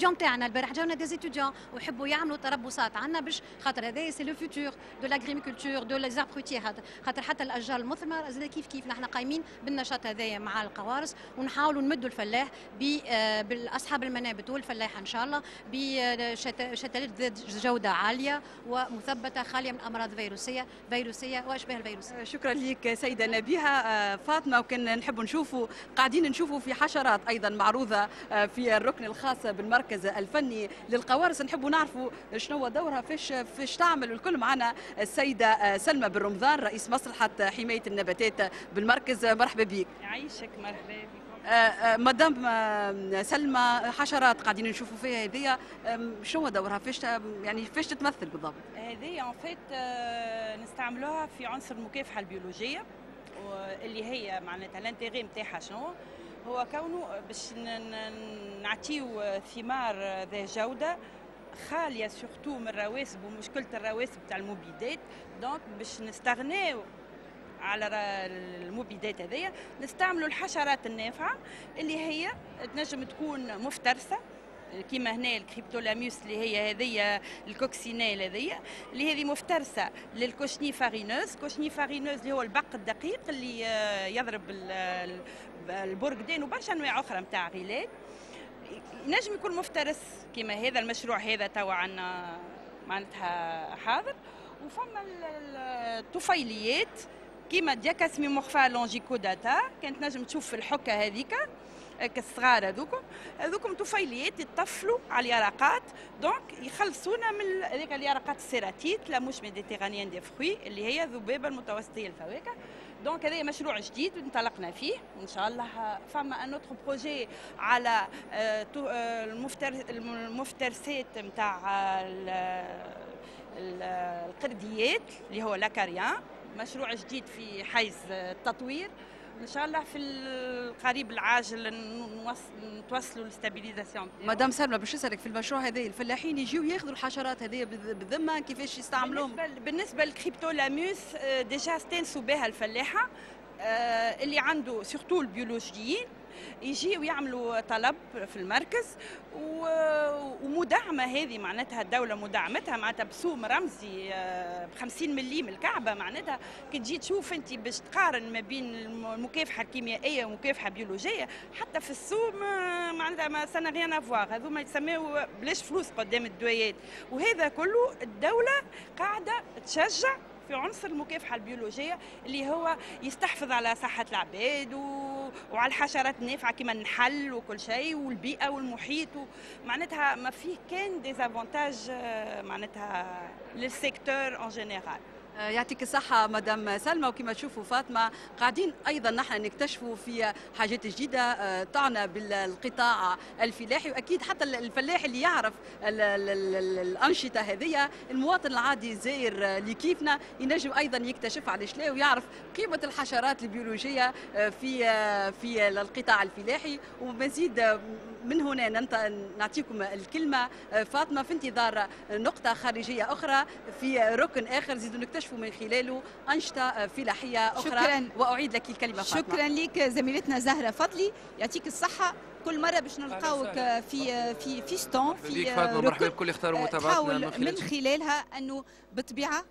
ستوديون تاعنا البارح جاونا دي ستوديون ويحبوا يعملوا تربصات عندنا باش خاطر هذا سي لو فيتور دو لاغريكولتور دو لي زابروتي خاطر حتى الاشجار المثمره زاد كيف كيف نحن قايمين بالنشاط هذايا مع القوارص ونحاولوا نمدوا الفلاح باصحاب المنابت والفلاح ان شاء الله بشتلات ذات جوده عاليه ومثبته خاليه من امراض فيروسيه فيروسيه واشباه الفيروسيه. شكرا لك سيده نبيها. فاطمه وكان نحب نشوفوا قاعدين نشوفوا في حشرات ايضا معروضه في الركن الخاص بالمركز الفني للقوارص، نحبوا نعرفوا شنو دورها فيش فيش تعمل. والكل معنا السيده سلمى بن رمضان رئيس مصلحه حمايه النباتات بالمركز. مرحبا بك. يعيشك. مرحبا بك. مدام سلمى، حشرات قاعدين نشوفوا فيها هذيا شنو دورها فيش يعني فيش تتمثل بالضبط؟ هذه ان فيت نستعملوها في عنصر المكافحه البيولوجيه اللي هي معناتها الانتيغي نتاعها شنو هو كونه باش نعطيو ثمار ذات جوده خاليه سورتو من الرواسب ومشكله الرواسب تاع المبيدات. دونك باش نستغناو على المبيدات هذيا نستعملوا الحشرات النافعه اللي هي تنجم تكون مفترسه كيما هنا الكريبتولاميوس اللي هي هذه الكوكسينيل هذه اللي هذه مفترسه للكوشني فارينوز. كوشني فارينوز اللي هو البق الدقيق اللي يضرب البرقدان وبرشا انواع اخرى نتاع غيلات. ينجم يكون مفترس كيما هذا المشروع هذا توا عندنا معناتها حاضر. وفما الطفيليات كيما دياكاسمي مورفا لونجيكوداتا كانت نجم تشوف في الحكه هذيك كالصغار هذوكم هذوكم طفيليات يطفلوا على اليرقات. دونك يخلصونا من هذيك اليرقات السيراتيت لا موش ميديتيرانيان دي فروي اللي هي ذبابه المتوسطيه الفواكه. دونك هذا مشروع جديد انطلقنا فيه ان شاء الله. فما ان اوتر بروجي على المفترسات نتاع القرديات اللي هو لاكاريان، مشروع جديد في حيز التطوير. ان شاء الله في القريب العاجل نتوصلوا للستابيليزاسيون. مدام سلمى باش نسالك في المشروع هذا الفلاحين يجيو ياخذوا الحشرات هذه بالذمه كيفاش يستعملوهم؟ بالنسبه, بالنسبة للكريبتولاميوس ديجا استانسوا بها الفلاحه اللي عنده سورتو البيولوجيين يجيو يعملوا طلب في المركز ومدعمه هذه معناتها الدوله مدعمتها معناتها بسوم رمزي ب خمسين مليم الكعبه. معناتها كي تجي تشوف انت باش تقارن ما بين المكافحه الكيميائيه والمكافحه البيولوجيه حتى في السوم معناتها ما سنا غيان افواغ. هذوما يسميو بلاش فلوس قدام الدويات. وهذا كله الدوله قاعده تشجع في عنصر المكافحه البيولوجيه اللي هو يستحفظ على صحه العباد و... وعلى الحشرات النافعه كما النحل وكل شيء والبيئه والمحيط و... معناتها ما فيه كان ديزافونتاج معناتها للسيكتور ان جينيرال. يعطيك الصحة مدام سلمى. وكما تشوفوا فاطمة قاعدين أيضا نحن نكتشفوا في حاجات جديدة تعنى بالقطاع الفلاحي. وأكيد حتى الفلاح اللي يعرف الأنشطة هذه المواطن العادي الزائر لكيفنا ينجم أيضا يكتشف علاش لا ويعرف قيمة الحشرات البيولوجية في في القطاع الفلاحي. ومزيد من هنا نعطيكم الكلمة فاطمة في انتظار نقطة خارجية أخرى في ركن آخر زيدوا نكتشف من خلاله أنشطة فلاحية أخرى. شكرا. وأعيد لك الكلمة فاطمة. شكرا لك زميلتنا زهرة فضلي، يعطيك الصحة. كل مرة باش نلقاوك في في في ستون في فاطمة. مرحبا بكل اختاروا متابعتنا من, من خلالها أنه بالطبيعة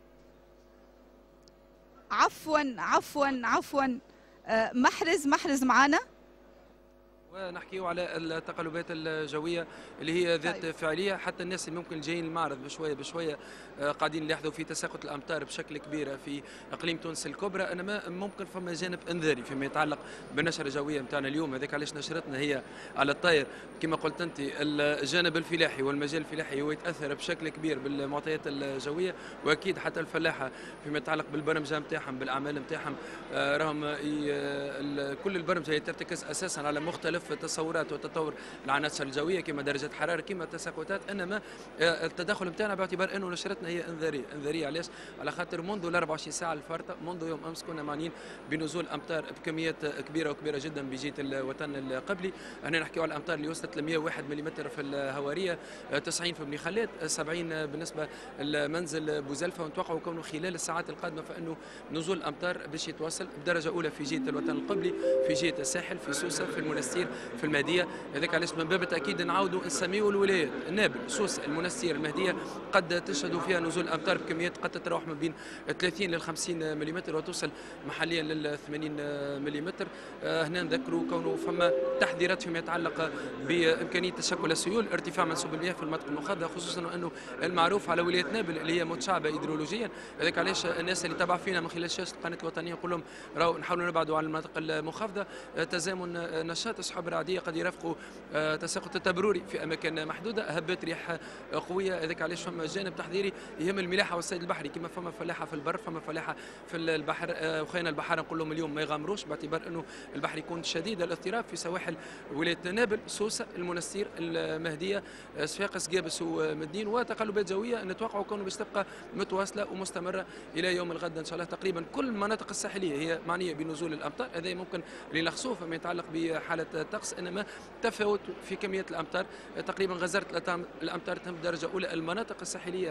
عفوا عفوا عفوا محرز محرز معنا ونحكيو على التقلبات الجويه اللي هي ذات طيب. فعاليه. حتى الناس اللي ممكن جايين المعرض بشويه بشويه قاعدين نلاحظوا في تساقط الامطار بشكل كبير في اقليم تونس الكبرى. انما ممكن فما جانب انذاري فيما يتعلق بالنشره الجويه نتاعنا اليوم. هذاك علاش نشرتنا هي على الطاير كما قلت انت. الجانب الفلاحي والمجال الفلاحي هو يتاثر بشكل كبير بالمعطيات الجويه. واكيد حتى الفلاحه فيما يتعلق بالبرمجه نتاعهم بالاعمال نتاعهم راهم كل البرمجه هي ترتكز اساسا على مختلف تصورات وتطور العناصر الجويه كما درجه حراره كما التساقطات. انما التدخل نتاعنا باعتبار انه نشرتنا هي انذاريه. انذاريه علاش؟ على خاطر منذ ال أربعة وعشرين ساعه الفارطه منذ يوم امس كنا معنيين بنزول امطار بكميات كبيره وكبيره جدا بجهه الوطن القبلي. هنا نحكيو على الامطار اللي وصلت ل مئة وواحد ملم في الهواريه، تسعين في بني خلات، سبعين بالنسبه لمنزل بوزلفه. ونتوقعوا كونه خلال الساعات القادمه فانه نزول الامطار باش يتواصل بدرجه اولى في جهه الوطن القبلي، في جهه الساحل، في سوسه، في المنستير، الفلاحين في المهديه. هذاك علاش من باب التاكيد نعاودوا نسميوا الولايات نابل، سوسه، المنستير، المهديه قد تشهدوا فيها نزول الامطار بكميات قد تتراوح ما بين ثلاثين لل خمسين ملم وتوصل محليا لل ثمانين ملم. هنا نذكروا كونه فما تحذيرات فيما يتعلق بامكانيه تشكل السيول، ارتفاع منسوب المياه في المناطق المخاضه، خصوصا انه المعروف على ولايه نابل اللي هي متشعبه هيدرولوجيا. هذاك علاش الناس اللي تابعوا فينا من خلال شاشه القناه الوطنيه نقول لهم راهو نحاولوا نبعدوا على المناطق المنخفضه. تزامن نشاط السحب الرعديه قد يرافقوا تساقط التبروري في اماكن محدوده، هبات رياح قويه. هذاك علاش فما جانب تحذيري يهم الملاحه والصيد البحري، كما فما فلاحه في البر فما فلاحه في البحر. وخينا البحر نقول لهم اليوم ما يغامروش باعتبار انه البحر يكون شديد الاضطراب في سواحل ولايه نابل، سوسه، المنستير، المهديه، صفاقس، قابس ومدين. وتقلبات جويه نتوقع كونه باش تبقى متواصله ومستمره الى يوم الغد ان شاء الله. تقريبا كل المناطق الساحليه هي معنيه بنزول الامطار، هذا ممكن اللي نلخصوه فيما يتعلق بحاله الطقس، انما تفاوت في كميه الامطار. تقريبا غزاره الامطار تهم درجه اولى المناطق الساحليه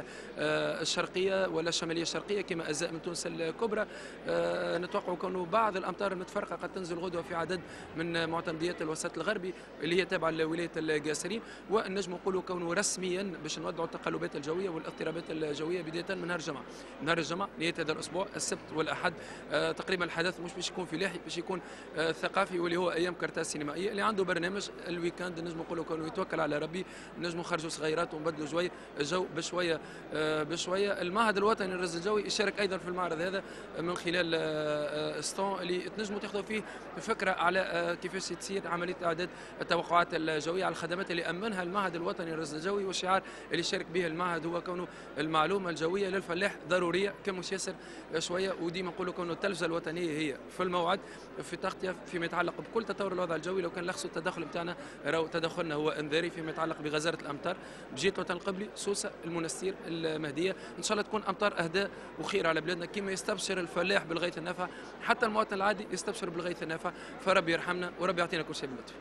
الشرقيه ولا الشماليه الشرقيه كما اجزاء من تونس الكبرى. نتوقع كونه بعض الامطار المتفرقه قد تنزل غدوه في عدد من معتمديات الوسط الغربي اللي هي تابعه لولايه القاسرين. ونجم نقولوا كونه رسميا باش نودعوا التقلبات الجويه والاضطرابات الجويه بدايه من نهار الجمعه. نهار الجمعه نهايه هذا الاسبوع السبت والاحد آه تقريبا الحدث مش باش يكون فلاحي، باش يكون آه ثقافي، واللي هو ايام كرتاس سينمائيه. اللي عنده برنامج الويكاند نجم نقولوا كونه يتوكل على ربي، نجموا نخرجوا صغيرات ونبدلوا جوي الجو بشويه آه بشويه. المعهد الوطني للرصد الجوي يشارك ايضا في المعرض هذا من خلال آه ستون اللي تنجموا تاخذوا فيه فكره على آه كيفاش تصير عمليه اعداد التوقعات الجويه على الخدمات اللي امنها المعهد الوطني للرصد الجوي. والشعار اللي شارك به المعهد هو كونه المعلومه الجويه للفلاح ضروريه كما ياسر شويه. وديما نقولوا كونه التلفزه الوطنيه هي في الموعد في تغطيه فيما يتعلق بكل تطور الوضع الجوي. لو كان لخصوا التدخل بتاعنا راهو تدخلنا هو انذاري فيما يتعلق بغزاره الامطار بجهه الوطن القبلي، سوسه، المنستير، المهديه. ان شاء الله تكون امطار اهداء وخير على بلادنا كما يستبشر الفلاح بالغيث النافع، حتى المواطن العادي يستبشر بالغيث النافع. فربي يرحمنا وربي يعطينا كل شيء بلطف.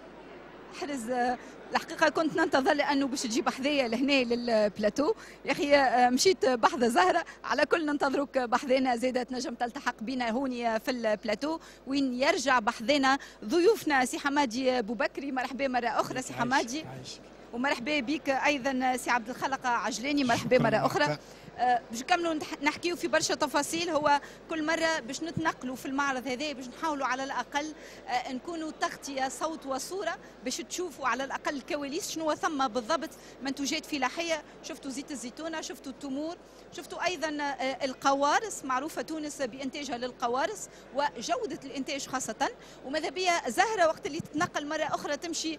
حرز الحقيقه كنت ننتظر لانه باش تجي بحذايا لهنا للبلاتو. يا اخي مشيت بحذا زهره، على كل ننتظرك بحذانا زاده تنجم تلتحق بنا هوني في البلاتو وين يرجع بحذانا ضيوفنا سي حمادي بوبكري. مرحبا مره اخرى سي حمادي، ومرحبا بك ايضا سي عبد الخالق عجلاني. مرحبا مره اخرى. باش نكملوا نحكيو في برشا تفاصيل. هو كل مره باش نتنقلوا في المعرض هذا باش نحاولوا على الاقل نكونوا تغطيه صوت وصوره باش تشوفوا على الاقل الكواليس شنو ثم بالضبط منتوجات فلاحيه. شفتوا زيت الزيتونه، شفتوا التمور، شفتوا ايضا القوارص، معروفه تونس بانتاجها للقوارص وجوده الانتاج خاصه. وماذا بيا زهره وقت اللي تتنقل مره اخرى تمشي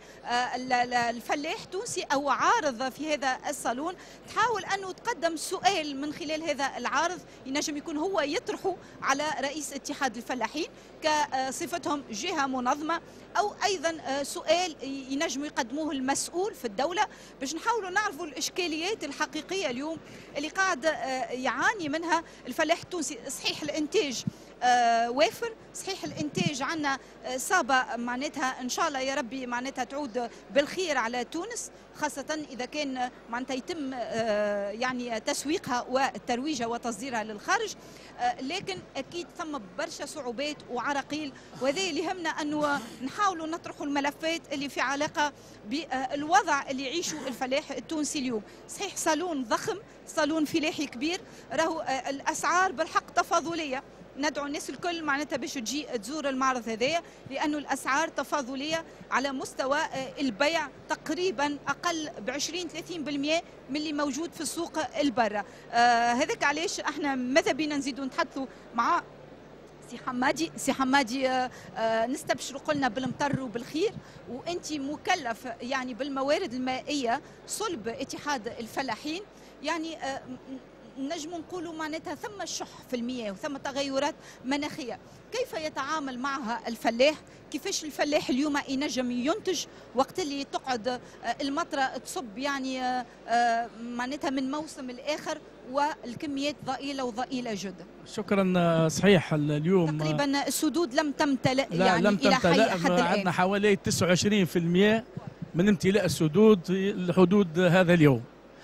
الفلاح تونسي او عارض في هذا الصالون تحاول انه تقدم سؤال من خلال هذا العارض ينجم يكون هو يطرحه على رئيس اتحاد الفلاحين كصفتهم جهة منظمة، أو أيضا سؤال ينجموا يقدموه المسؤول في الدولة باش نحاولوا نعرفوا الإشكاليات الحقيقية اليوم اللي قاعد يعاني منها الفلاح التونسي. صحيح الإنتاج آه وافر، صحيح الانتاج عندنا آه صابه معناتها ان شاء الله يا ربي معناتها تعود بالخير على تونس، خاصه اذا كان معناتها يتم آه يعني تسويقها وترويجها وتصديرها للخارج. آه لكن اكيد ثم برشا صعوبات وعراقيل، وهذا اللي يهمنا انه نحاولوا نطرحوا الملفات اللي في علاقه بالوضع اللي يعيشه الفلاح التونسي اليوم. صحيح صالون ضخم، صالون فلاحي كبير، راهو آه الاسعار بالحق تفاضليه. ندعو الناس الكل معناتها باش تجي تزور المعرض هذايا لانه الاسعار تفاضليه على مستوى البيع تقريبا اقل ب عشرين ثلاثين بالمئة من اللي موجود في السوق البرة. آه هذاك علاش احنا ماذا بينا نزيدوا نتحدثوا مع سي حمادي. سي حمادي آه آه نستبشروا قلنا بالمطر وبالخير، وانت مكلف يعني بالموارد المائيه صلب اتحاد الفلاحين. يعني آه نجم نقولوا معناتها ثم الشح في المياه وثم تغيرات مناخيه، كيف يتعامل معها الفلاح؟ كيفاش الفلاح اليوم ينجم ينتج وقت اللي تقعد المطره تصب يعني معناتها من موسم الاخر والكميات ضئيله وضئيله جدا؟ شكرا. صحيح اليوم تقريبا السدود لم تمتلئ لا يعني لم الى تمتلئ. حد الان عندنا حوالي تسعة وعشرين بالمئة من امتلاء السدود لحدود هذا اليوم.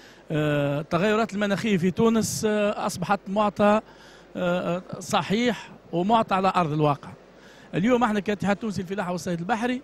التغيرات المناخية في تونس أصبحت معطى صحيح ومعطى على أرض الواقع. اليوم احنا كاتحاد تونسي للفلاحة والصيد البحري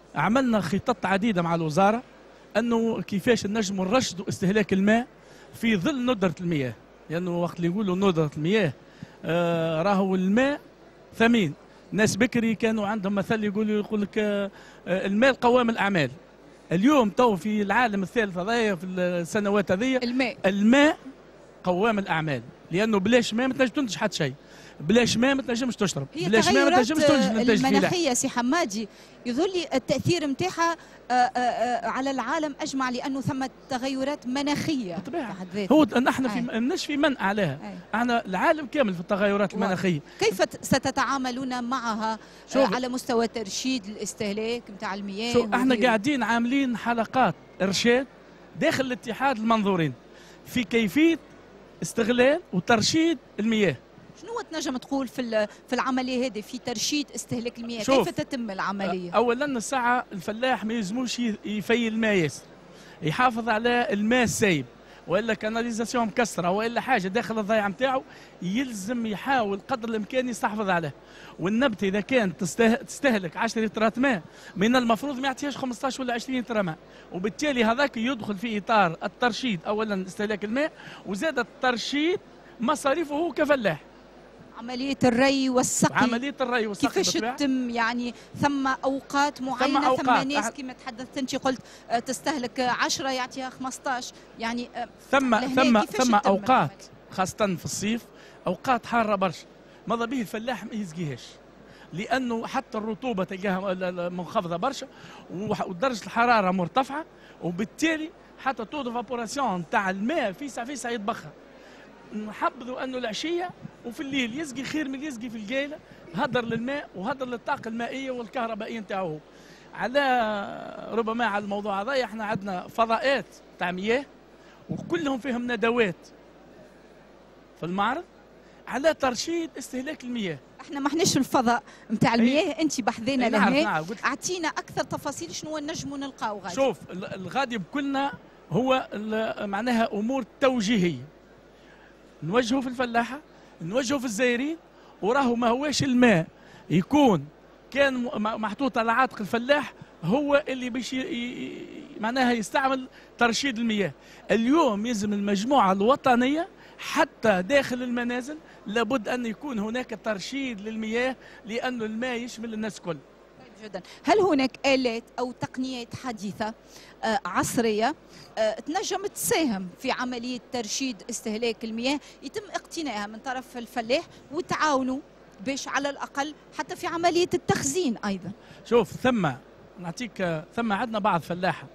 عملنا خطط عديده مع الوزاره انه كيفاش نجموا نرشدوا استهلاك الماء في ظل ندره المياه، لانه يعني وقت اللي يقولوا ندره المياه آه راهو الماء ثمين. ناس بكري كانوا عندهم مثل يقولوا يقول لك آه المال قوام الاعمال. اليوم تو في العالم الثالث هذايا في السنوات هذيا الماء الماء قوام الاعمال، لانه بلاش ماء ما تنجم تنتج حتى شيء، بلاش ماء ما تنجمش تشرب، بلاش ماء ما تنجمش تنتج المناخيه سي حمادي يظل لي التاثير نتاعها على العالم اجمع، لانه ثم تغيرات مناخيه بالطبيعه. هو نحن في ماناش في منع عليها، احنا العالم كامل في التغيرات المناخيه. كيف ستتعاملون معها على مستوى ترشيد الاستهلاك نتاع المياه؟ شو احنا قاعدين عاملين حلقات ارشاد داخل الاتحاد المنظورين في كيفيه استغلال وترشيد المياه. شنو تنجم تقول في في العمليه هذه في ترشيد استهلاك المياه؟ كيف تتم العمليه؟ اولا الساعه الفلاح ما يلزموش يفيل الماء ياسر، يحافظ على الماء السايب، والا كاناليزاسيون مكسره والا حاجه داخل الضيعه نتاعو يلزم يحاول قدر الامكان يستحفظ عليه. والنبته اذا كانت تستهلك عشرة لترات ماء من المفروض ما يعطيهاش خمسطاش ولا عشرين لتر ماء، وبالتالي هذاك يدخل في اطار الترشيد اولا استهلاك الماء، وزاد الترشيد مصاريفه هو كفلاح. عملية الري والسقي عملية الري والسقي كيفاش تتم؟ يعني ثم أوقات معينة، ثم, أوقات. ثم ناس كما تحدثت أنت قلت تستهلك عشرة يعطيها خمسطاش، يعني ثم ثم ثم أوقات خاصة في الصيف أوقات حارة برشا ماذا به الفلاح ما يسقيهاش، لأنه حتى الرطوبة تلقاها منخفضة برشا ودرجة الحرارة مرتفعة، وبالتالي حتى تو دو فابوراسيون تاع الماء فيسع فيسع يتبخر. نحبذوا انه العشيه وفي الليل يسقي خير من يسقي في القيله، هدر للماء وهدر للطاقه المائيه والكهربائيه نتاعو. على ربما على الموضوع هذا احنا عندنا فضاءات تاع مياه وكلهم فيهم ندوات في المعرض على ترشيد استهلاك المياه. احنا ما احناش في الفضاء نتاع المياه، انت بحذينا لهنا. نعم اعطينا اكثر تفاصيل شنو نجموا نلقاو غادي. شوف الغادي بكلنا هو معناها امور توجيهيه نوجهه في الفلاحه، نوجهه في الزائرين، وراهو ما هواش الماء يكون كان محطوط على عاتق الفلاح هو اللي باش معناها يستعمل ترشيد المياه. اليوم يلزم المجموعه الوطنيه حتى داخل المنازل لابد ان يكون هناك ترشيد للمياه، لانه الماء يشمل الناس كل. جدا. هل هناك آلات أو تقنيات حديثة آه عصرية آه تنجم تساهم في عملية ترشيد استهلاك المياه يتم اقتنائها من طرف الفلاح وتعاونوا باش على الأقل حتى في عملية التخزين أيضا؟ شوف ثم نعطيك ثم عندنا بعض فلاحة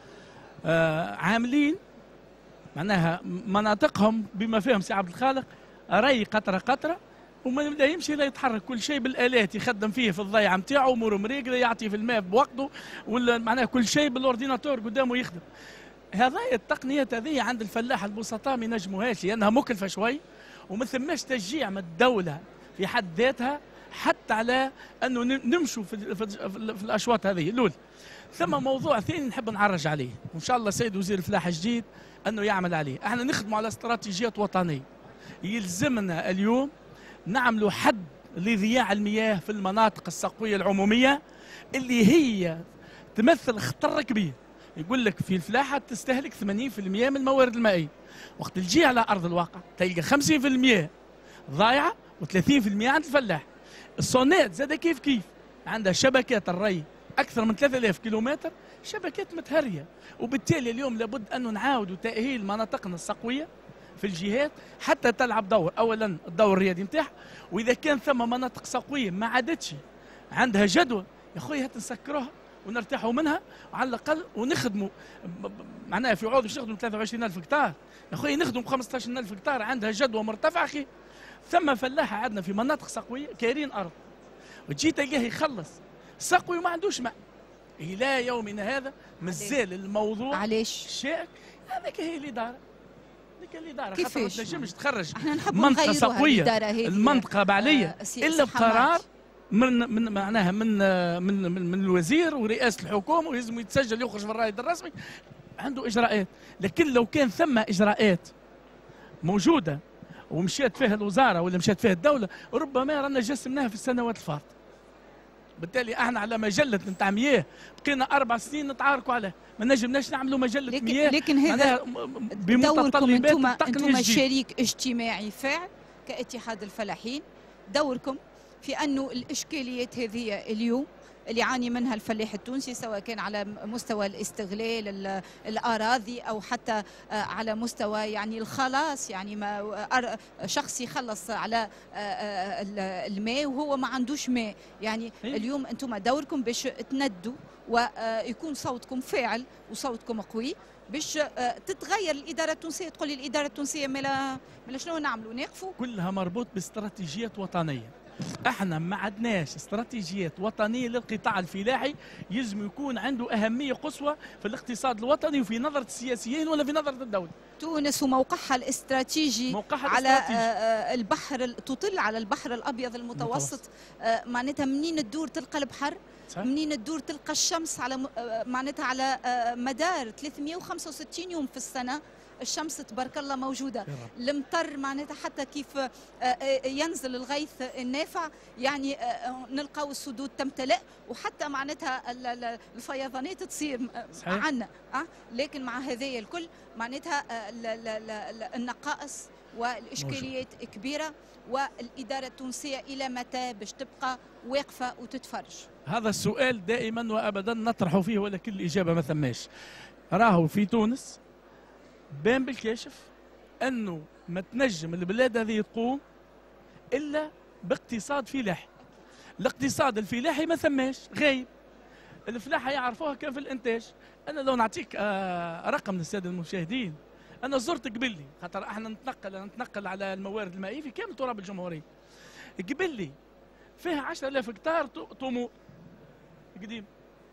آه عاملين معناها مناطقهم بما فيهم سي عبد الخالق ري قطرة قطرة، وما لا يمشي لا يتحرك، كل شيء بالالات يخدم فيه في الضيعه نتاعو، اموره مريقله، يعطي في الماء بوقته، ولا معناها كل شيء بالاورديناتور قدامه يخدم. هذه التقنيات هذه عند الفلاح البسطاء ما ينجموهاش لانها مكلفه شوي، وما ثماش تشجيع من الدوله في حد ذاتها حتى على انه نمشوا في, في, في الاشواط هذه الاولى. ثم موضوع ثاني نحب نعرج عليه، وان شاء الله سيد وزير الفلاحه الجديد انه يعمل عليه. احنا نخدموا على استراتيجيات وطنيه، يلزمنا اليوم نعملوا حد لضياع المياه في المناطق السقويه العموميه اللي هي تمثل خطر كبير. يقول لك في الفلاحه تستهلك ثمانين بالمئة من الموارد المائيه، وقت تجي على ارض الواقع تلقى خمسين بالمئة ضايعه وثلاثين بالمئة عند الفلاح. الصونات زاد كيف كيف عندها شبكات الري اكثر من ثلاثة آلاف كيلومتر، شبكات متهريه، وبالتالي اليوم لابد ان نعاودوا تاهيل مناطقنا السقويه في الجهات حتى تلعب دور، اولا الدور الريادي نتاعها، واذا كان ثم مناطق سقويه ما عادتش عندها جدوى يا خويا تنسكروها ونرتاحوا منها وعلى الاقل ونخدموا معناها في عوض باش نخدموا ثلاثة وعشرين ألف هكتار يا خويا نخدموا خمسطاش ألف هكتار عندها جدوى مرتفعه. اخي ثم فلاحه عندنا في مناطق سقويه كارين ارض وتجي تلقاه يخلص سقوي وما عندوش ماء الى يومنا هذا. مازال الموضوع علاش شائك. هذاك هي الاداره، هذيك الاداره كيفاش ما تنجمش تخرج احنا منطقه سقويه المنطقه بعليه آه الا بقرار من من معناها من من من, من الوزير ورئاسه الحكومه، ويلزم يتسجل يخرج في الرائد الرسمي عنده اجراءات. لكن لو كان ثم اجراءات موجوده ومشيت فيها الوزاره ولا مشيت فيها الدوله ربما رانا جسمناها في السنوات الفارطه. بالتالي احنا على مجله نتاع مياه بقينا اربع سنين نتعاركوا عليه، ما نجمناش نعملوا مجله لكن مياه. لكن هذا دوركم انتم انتم شريك اجتماعي فاعل كاتحاد الفلاحين. دوركم في انه الاشكاليات هذه اليوم اللي يعاني منها الفلاح التونسي سواء كان على مستوى الاستغلال الاراضي او حتى على مستوى يعني الخلاص، يعني ما شخص يخلص على الماء وهو ما عندوش ماء، يعني اليوم انتم دوركم باش تندوا ويكون صوتكم فاعل وصوتكم قوي باش تتغير الاداره التونسيه. تقول لي الاداره التونسيه ملا ملا شنو نعملوا؟ نقفوا؟ كلها مربوط باستراتيجيات وطنيه. احنا ما عندناش استراتيجيات وطنيه للقطاع الفلاحي يلزم يكون عنده اهميه قصوى في الاقتصاد الوطني وفي نظره السياسيين ولا في نظره الدوله. تونس وموقعها الاستراتيجي موقعها على الاستراتيجي. البحر تطل على البحر الابيض المتوسط, المتوسط. معناتها منين تدور تلقى البحر، صح. منين تدور تلقى الشمس، على معناتها على مدار ثلاثمئة وخمسة وستين يوم في السنه الشمس تبارك الله موجودة. المطر معناتها حتى كيف ينزل الغيث النافع يعني نلقاو السدود تمتلئ وحتى معناتها الفيضانات تصير عنا. لكن مع هذايا الكل معناتها النقائص والإشكاليات كبيرة، والإدارة التونسية إلى متى باش تبقى واقفة وتتفرج؟ هذا السؤال دائما وأبدا نطرحه فيه ولكن الإجابة ما ثماش. راهو في تونس بان بالكاشف انه ما تنجم البلاد هذه تقوم الا باقتصاد فلاحي. الاقتصاد الفلاحي ما ثماش، غايب. الفلاحه يعرفوها كيف الانتاج. انا لو نعطيك آه رقم للساده المشاهدين، انا زرت قبلي خاطر احنا نتنقل نتنقل على الموارد المائيه في كامل تراب الجمهوريه. قبلي فيها عشرة آلاف هكتار طموح قديم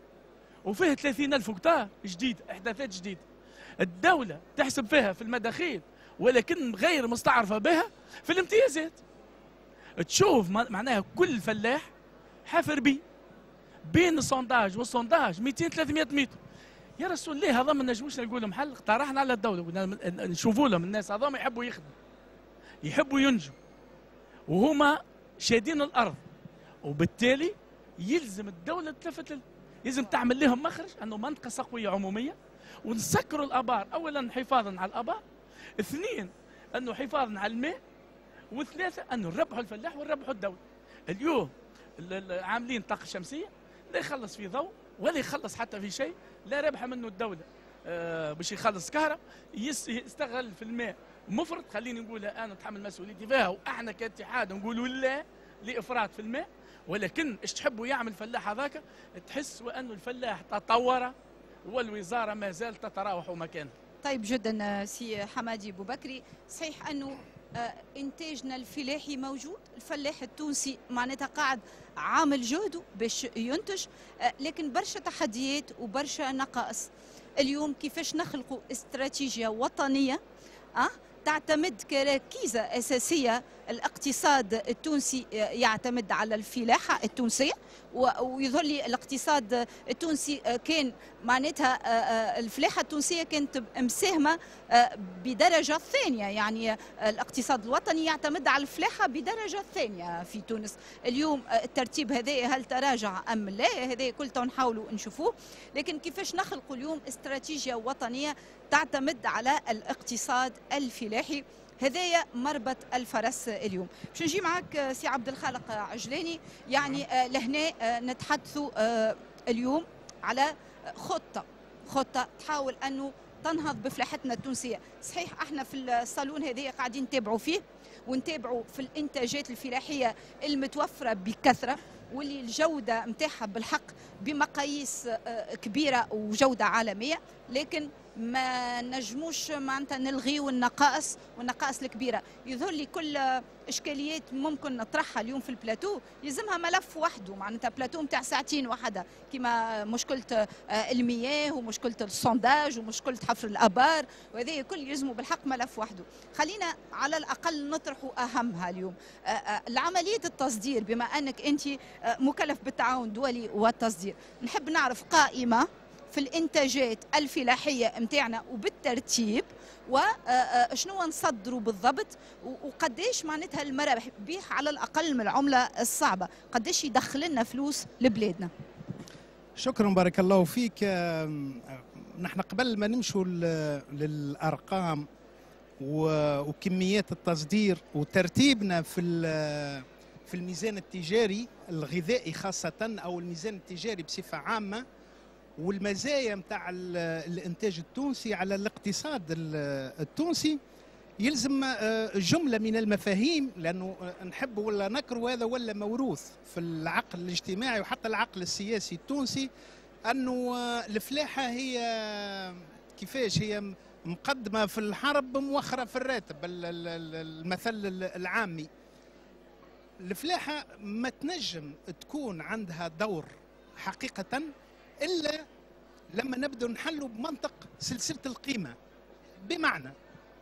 وفيه ثلاثين ألف هكتار جديد، احداثات جديده. الدولة تحسب فيها في المداخيل ولكن غير مستعرفة بها في الامتيازات. تشوف معناها كل فلاح حافر بي بين السونداج والسونداج مئتين ثلاثمئة متر. يا رسول الله هذا ما نجموش نلقوا لهم حل. اقترحنا على الدولة نشوفوا لهم الناس هذوما يحبوا يخدموا يحبوا ينجوا وهما شادين الأرض، وبالتالي يلزم الدولة تلفت، يلزم تعمل لهم مخرج أنه منطقة سقوية عمومية ونسكروا الابار. اولا حفاظا على الابار، اثنين انه حفاظا على الماء، وثلاثه انه نربحوا الفلاح ونربحوا الدوله. اليوم عاملين طاقه شمسيه لا يخلص في ضوء ولا يخلص حتى في شيء، لا ربح منه الدوله آه باش يخلص كهرباء، يستغل في الماء مفرط. خليني نقولها انا نتحمل مسؤوليتي فيها، واحنا كاتحاد نقولوا لا لافراط في الماء. ولكن ايش تحبوا يعمل الفلاح هذاك؟ تحس وانه الفلاح تطور والوزارة ما زالت تتراوح مكانها. طيب جدا سي حمادي بوبكري، صحيح أنه إنتاجنا الفلاحي موجود، الفلاح التونسي معناتها قاعد عامل جهده باش ينتج، لكن برشا تحديات وبرشا نقائص. اليوم كيفاش نخلقوا استراتيجية وطنية أه؟ تعتمد كركيزة أساسية. الاقتصاد التونسي يعتمد على الفلاحة التونسية، ويظهر لي الاقتصاد التونسي كان معناتها الفلاحة التونسية كانت مساهمة بدرجة ثانية، يعني الاقتصاد الوطني يعتمد على الفلاحة بدرجة ثانية في تونس. اليوم الترتيب هذا هل تراجع أم لا؟ هذا كل نحاولوا نشوفوه، لكن كيفاش نخلقوا اليوم استراتيجية وطنيه تعتمد على الاقتصاد الفلاحي؟ هذايا مربط الفرس اليوم. باش نجي معك سي عبد الخالق عجلاني، يعني لهنا نتحدثوا اليوم على خطه خطه تحاول انه تنهض بفلاحتنا التونسيه. صحيح احنا في الصالون هذايا قاعدين نتابعوا فيه ونتابعوا في الانتاجات الفلاحيه المتوفره بكثره، واللي الجوده نتاعها بالحق بمقاييس كبيره وجوده عالميه، لكن ما نجموش معناتها نلغيو النقائص والنقائص الكبيره. يظهر لي كل اشكاليات ممكن نطرحها اليوم في البلاتو يلزمها ملف وحده، معناتها بلاتو نتاع ساعتين وحده، كما مشكله المياه ومشكله السونداج ومشكله حفر الابار، وهذه كل يلزموا بالحق ملف وحده. خلينا على الاقل نطرحوا اهمها اليوم. العمليه التصدير، بما انك انت مكلف بالتعاون الدولي والتصدير، نحب نعرف قائمه في الانتاجات الفلاحيه نتاعنا وبالترتيب، وشنو نصدروا بالضبط، وقديش معناتها المرابح بيح على الاقل من العمله الصعبه، قديش يدخل لنا فلوس لبلادنا. شكرا بارك الله فيك. نحن قبل ما نمشوا للارقام وكميات التصدير وترتيبنا في في الميزان التجاري الغذائي خاصه او الميزان التجاري بصفه عامه، والمزايا نتاع الانتاج التونسي على الاقتصاد التونسي، يلزم جمله من المفاهيم، لانه نحب ولا نكره هذا ولا موروث في العقل الاجتماعي وحتى العقل السياسي التونسي، انه الفلاحه هي كيفاش هي مقدمه في الحرب موخره في الراتب، المثل العامي. الفلاحه ما تنجم تكون عندها دور حقيقه إلا لما نبدأ نحلوا بمنطق سلسلة القيمة، بمعنى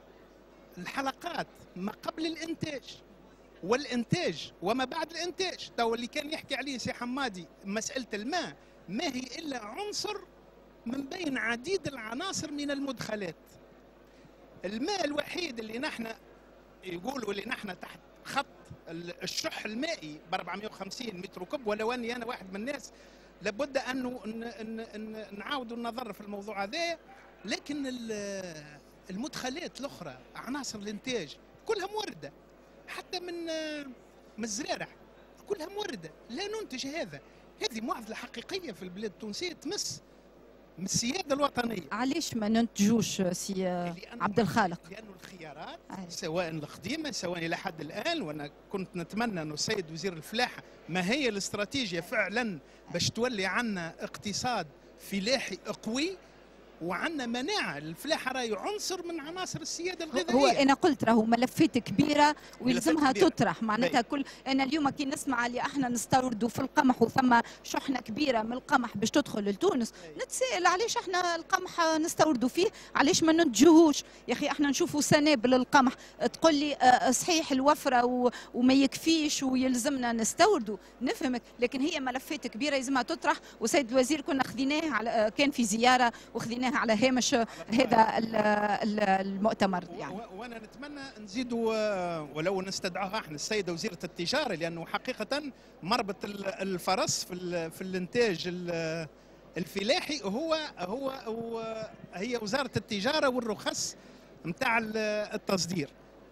الحلقات ما قبل الإنتاج والإنتاج وما بعد الإنتاج. تو اللي كان يحكي عليه سي حمادي مسألة الماء ما هي إلا عنصر من بين عديد العناصر من المدخلات. الماء الوحيد اللي نحن يقولوا اللي نحن تحت خط الشح المائي ب أربعمائة وخمسين متر كوب، ولو أني أنا واحد من الناس لابد أنه نعاودوا النظر في الموضوع هذا، لكن المدخلات الأخرى عناصر الإنتاج كلها موردة، حتى من من الزرارع كلها موردة، لا ننتج هذا. هذه معضلة حقيقية في البلاد التونسية تمس من السيادة الوطنية. علاش ما ننتجوش سي عبد الخالق؟ لأنه الخيارات سواء القديمة سواء إلى حد الآن، وأنا كنت نتمنى أنه السيد وزير الفلاحة ما هي الاستراتيجية فعلا باش تولي عنا اقتصاد فلاحي قوي وعندنا مناعه. الفلاحه راهي عنصر من عناصر السياده الغذائيه. هو انا قلت راهو ملفات كبيره ويلزمها تطرح معناتها. كل انا اليوم كي نسمع اللي احنا نستوردوا في القمح وثم شحنه كبيره من القمح باش تدخل لتونس، نتسائل علاش احنا القمح نستوردوا فيه، علاش ما ننتجوهوش؟ يا اخي احنا نشوفوا سنابل القمح، تقول لي صحيح الوفره وما يكفيش ويلزمنا نستوردوا، نفهمك، لكن هي ملفات كبيره يلزمها تطرح. وسيد الوزير كنا خذيناه على كان في زياره وخذيناه على هامش هذا المؤتمر يعني. وانا نتمنى نزيدوا ولو نستدعوها احنا السيده وزيره التجاره، لانه حقيقه مربط الفرس في في الانتاج الفلاحي هو هو, هو هي وزاره التجاره والرخص نتاع التصدير.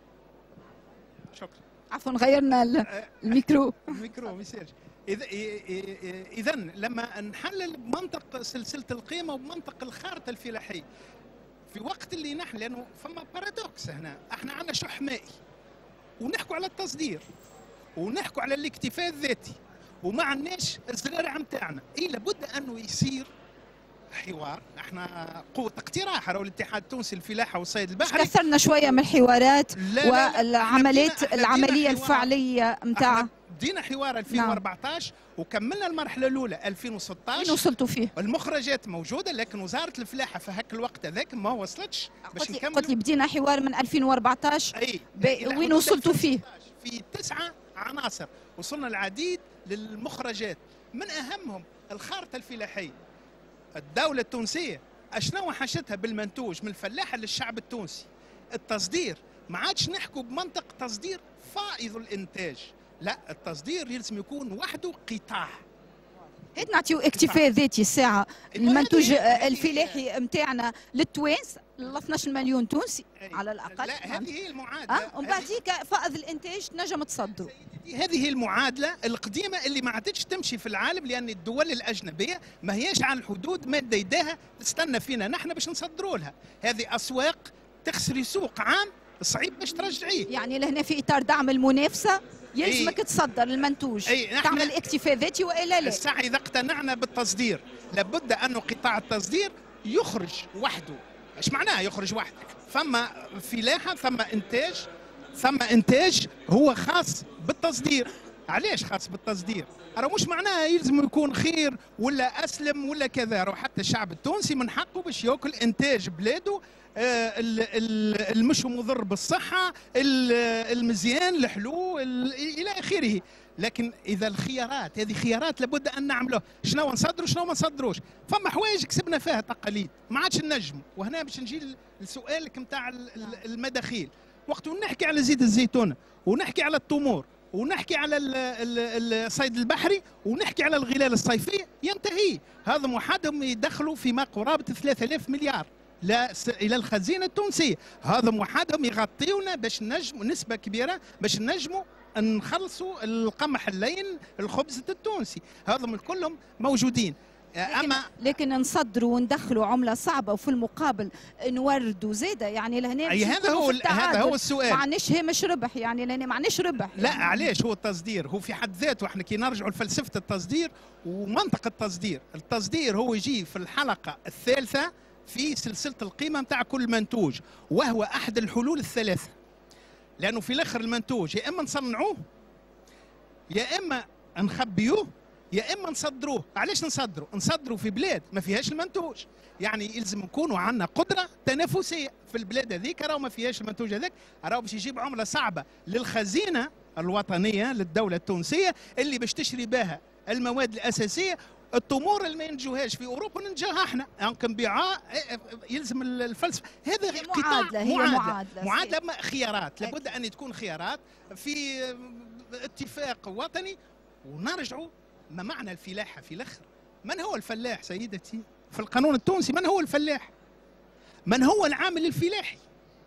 شكرا. عفوا غيرنا الميكرو. الميكرو ميساج. إذا إذا لما نحلل بمنطق سلسلة القيمة وبمنطق الخارطة الفلاحية في وقت اللي نحن، لأنه فما بارادوكس هنا، احنا عندنا شح مائي ونحكوا على التصدير ونحكوا على الاكتفاء الذاتي وما عندناش الزراعة نتاعنا، إيه لابد أنه يصير حوار. احنا قوة اقتراح، راهو الاتحاد التونسي للفلاحة والصيد البحري كثرنا شوية من الحوارات والعمليات العملية الفعلية نتاع بدينا حوار ألفين وأربعطاش وكملنا المرحله الاولى ألفين وستطاش. وين وصلتوا فيه؟ المخرجات موجوده، لكن وزاره الفلاحه في هاك الوقت هذاك ما وصلتش باش نكمل. قلت لي بدينا حوار من ألفين وأربعطاش. اي وين وصلتوا فيه؟ في تسعه عناصر وصلنا العديد للمخرجات، من اهمهم الخارطه الفلاحيه. الدوله التونسيه اشنو حاجتها بالمنتوج من الفلاحه للشعب التونسي؟ التصدير. ما عادش نحكوا بمنطق تصدير فائض الانتاج، لا، التصدير يلزم يكون وحده قطاع. هيك نعطيو اكتفاء ذاتي الساعه المنتوج الفلاحي نتاعنا للتوانس ل اثناش مليون تونسي على الاقل. لا، هذه هي المعادله. أه؟ ومن بعديك فائض الانتاج نجم تصدروا. هذه هي المعادله القديمه اللي ما عادتش تمشي في العالم، لان الدول الاجنبيه ما هياش على الحدود ماده يداها تستنى فينا نحن باش نصدروا لها. هذه اسواق تخسري سوق عام صعيب باش ترجعيه. يعني لهنا في اطار دعم المنافسه يلزمك تصدر المنتوج، تعمل اكتفاء ذاتي والا لا. الساعه اذا اقتنعنا بالتصدير لابد انه قطاع التصدير يخرج وحده. ايش معناه يخرج وحده؟ فما فلاحه، ثم انتاج، ثم انتاج هو خاص بالتصدير، علاش خاص بالتصدير؟ راه مش معناها يلزم يكون خير ولا اسلم ولا كذا، راه حتى الشعب التونسي من حقه باش ياكل انتاج بلاده المش مضر بالصحه، المزيان الحلو الى اخره. لكن اذا الخيارات هذه خيارات لابد ان نعملوها، شنو نصدروا شنو ما نصدروش. فما حوايج كسبنا فيها تقاليد ما عادش نجموا. وهنا باش نجي لسؤالك نتاع المداخيل، وقت نحكي على زيت الزيتون ونحكي على التمور ونحكي على الصيد البحري ونحكي على الغلال الصيفيه ينتهي. هذا وحدهم يدخلوا فيما قرابه ثلاثة آلاف مليار لا الى الخزينه التونسيه، هذا وحدهم يغطيونا باش نجموا نسبه كبيره باش نجموا نخلصوا القمح اللين الخبز التونسي، هذم كلهم موجودين. لكن اما لكن نصدروا وندخلوا عمله صعبه وفي المقابل نوردوا زاده، يعني لهنا اي هذا هو هذا هو السؤال. معناش هامش ربح، يعني لهنا معناش ربح. لا يعني علاش هو التصدير هو في حد ذاته. احنا كي نرجعوا لفلسفه التصدير ومنطق التصدير، التصدير هو يجي في الحلقه الثالثه في سلسله القيمه نتاع كل منتوج، وهو احد الحلول الثلاثه. لانه في الاخر المنتوج يا اما نصنعوه يا اما نخبيوه يا اما نصدروه. علاش نصدروا؟ نصدروا في بلاد ما فيهاش المنتوج، يعني يلزم نكونوا عندنا قدره تنافسيه في البلاد هذيك، راهو ما فيهاش المنتوج هذاك، راهو باش يجيب عمله صعبه للخزينه الوطنيه للدوله التونسيه اللي باش تشري بها المواد الاساسيه. التمور اللي ما ينتجوهاش في اوروبا ننتجوها احنا، يمكن نبيعها. يلزم الفلسفه هذا معادله هي معادله معادله, معادلة خيارات، لابد ان تكون خيارات في اتفاق وطني. ونرجعوا ما معنى الفلاحه في الاخر؟ من هو الفلاح سيدتي؟ في القانون التونسي من هو الفلاح؟ من هو العامل الفلاحي؟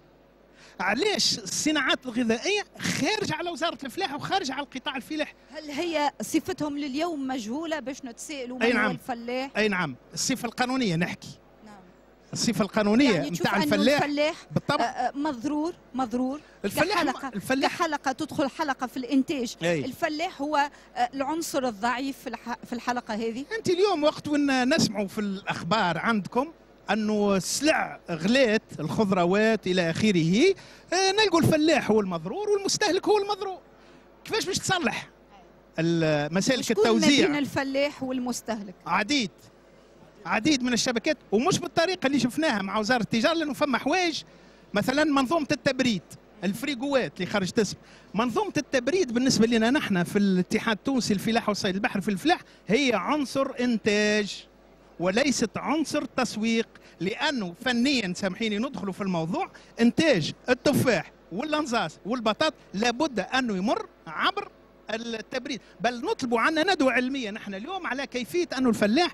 علاش الصناعات الغذائيه خارجه على وزاره الفلاحه وخارجه على القطاع الفلاحي؟ هل هي صفتهم لليوم مجهوله باش نتسائلوا من نعم. هو الفلاح؟ اي نعم، الصفه القانونيه نحكي. نعم. الصفه القانونيه يعني نتاع الفلاح, الفلاح بالطبع مضرور مضرور الفلاح كحلقة الفلاح كحلقة تدخل حلقة في الإنتاج. أي. الفلاح هو العنصر الضعيف في الحلقة هذه. أنت اليوم وقت وين نسمعوا في الأخبار عندكم أنه السلع غلات، الخضروات إلى آخره، نلقوا الفلاح هو المضرور والمستهلك هو المضرور. كيفاش باش تصلح مسالك التوزيع؟ شكون بين الفلاح والمستهلك؟ عديد عديد من الشبكات، ومش بالطريقه اللي شفناها مع وزاره التجاره، لانه فما حوايج مثلا منظومه التبريد، الفريقوات اللي خرجت اسم منظومه التبريد بالنسبه لنا نحن في الاتحاد التونسي للفلاحه والصيد البحري في الفلاح هي عنصر انتاج وليست عنصر تسويق. لانه فنيا سامحيني ندخلوا في الموضوع، انتاج التفاح واللنزاس والبطاط لابد انه يمر عبر التبريد، بل نطلبوا عنا ندوه علميه نحن اليوم على كيفيه انه الفلاح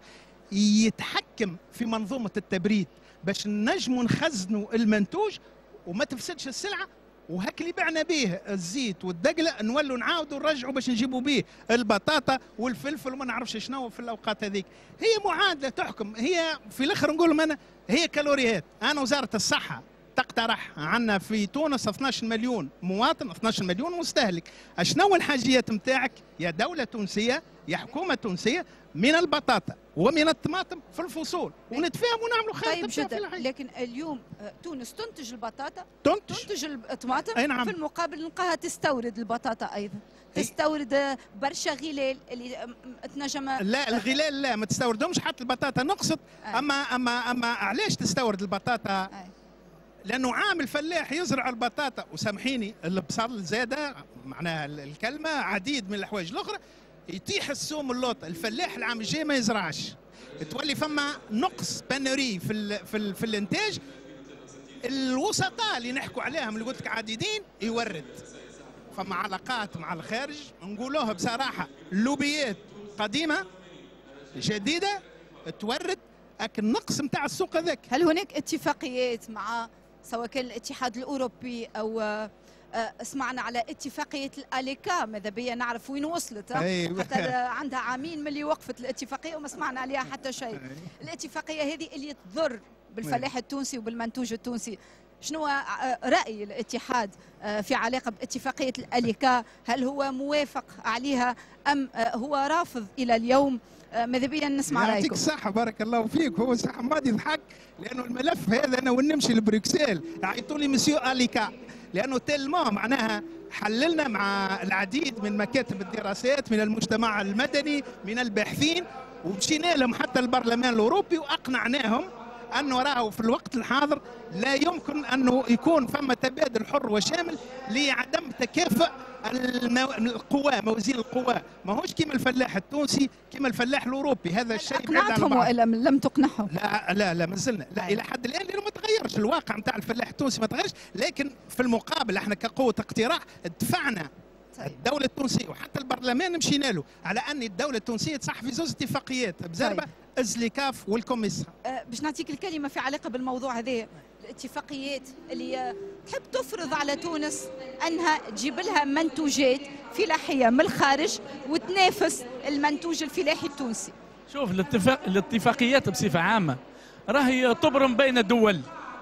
يتحكم في منظومه التبريد باش نجموا نخزنوا المنتوج وما تفسدش السلعه. وهك اللي بعنا به الزيت والدقله نولوا نعاودوا نرجعوا باش نجيبوا به البطاطا والفلفل وما نعرفش شنو في الاوقات هذيك. هي معادله تحكم، هي في الاخر نقول لهم انا هي كالوريات. انا وزاره الصحه تقترح عنا في تونس اثناش مليون مواطن، اثناش مليون مستهلك. شنو الحاجيات نتاعك يا دوله تونسيه يا حكومه تونسيه من البطاطا ومن الطماطم في الفصول، ونتفاهم ونعملوا خير. طيب جدا، لكن اليوم تونس تنتج البطاطا، تنتج, تنتج الطماطم، أي نعم. في المقابل نلقاها تستورد البطاطا ايضا، تستورد برشا غلال اللي تنجم. لا الغلال لا ما تستوردهمش، حتى البطاطا نقصت. أي. اما اما اما علاش تستورد البطاطا؟ أي. لانه عامل فلاح يزرع البطاطا، وسامحيني البصل زاده معناها الكلمه، عديد من الحوايج الاخرى يتيح السوم اللوط. الفلاح العام الجاي ما يزرعش، تولي فما نقص بانوري في ال في, ال في الانتاج. الوسطاء اللي نحكوا عليهم اللي قلت لك عديدين يورد، فما علاقات مع الخارج نقولوها بصراحه، اللوبيات قديمه جديده تورد، لكن النقص نتاع السوق هذاك. هل هناك اتفاقيات مع سواء كان الاتحاد الاوروبي او سمعنا على اتفاقيه الاليكا؟ ماذا بيا نعرف وين وصلت، حتى عندها عامين ملي وقفت الاتفاقيه وما سمعنا عليها حتى شيء. الاتفاقيه هذه اللي تضر بالفلاح التونسي وبالمنتوج التونسي، شنو راي الاتحاد في علاقه باتفاقيه الاليكا؟ هل هو موافق عليها ام هو رافض الى اليوم؟ ماذا بيا نسمع رايكم. يعطيك الصحة بارك الله فيك. هو صح ماضي يضحك لأنه الملف هذا أنا ونمشي لبروكسل يعيطوا لي مسيو أليكا، لأنه تلمو معناها حللنا مع العديد من مكاتب الدراسات من المجتمع المدني من الباحثين، ومشينا لهم حتى البرلمان الأوروبي وأقنعناهم أنه راهو في الوقت الحاضر لا يمكن أنه يكون فما تبادل حر وشامل لعدم تكافؤ القوى، موازين القوى، ماهوش كيما الفلاح التونسي كيما الفلاح الأوروبي. هذا الشيء أقنعتهم وإلا لم تقنعهم؟ لا لا لا ما زلنا لا إلى حد الآن، لأنه ما تغيرش الواقع نتاع الفلاح التونسي ما تغيرش، لكن في المقابل احنا كقوة اقتراح دفعنا الدولة التونسية وحتى البرلمان مشينا له على أن الدولة التونسية تصح في زوج اتفاقيات بزربة ازليكاف والكوميسا. أه باش نعطيك الكلمة في علاقة بالموضوع هذا، الاتفاقيات اللي تحب تفرض على تونس أنها تجيب لها منتوجات فلاحية من الخارج وتنافس المنتوج الفلاحي التونسي. شوف الاتفاق الاتفاقيات بصفة عامة راهي تبرم بين الدول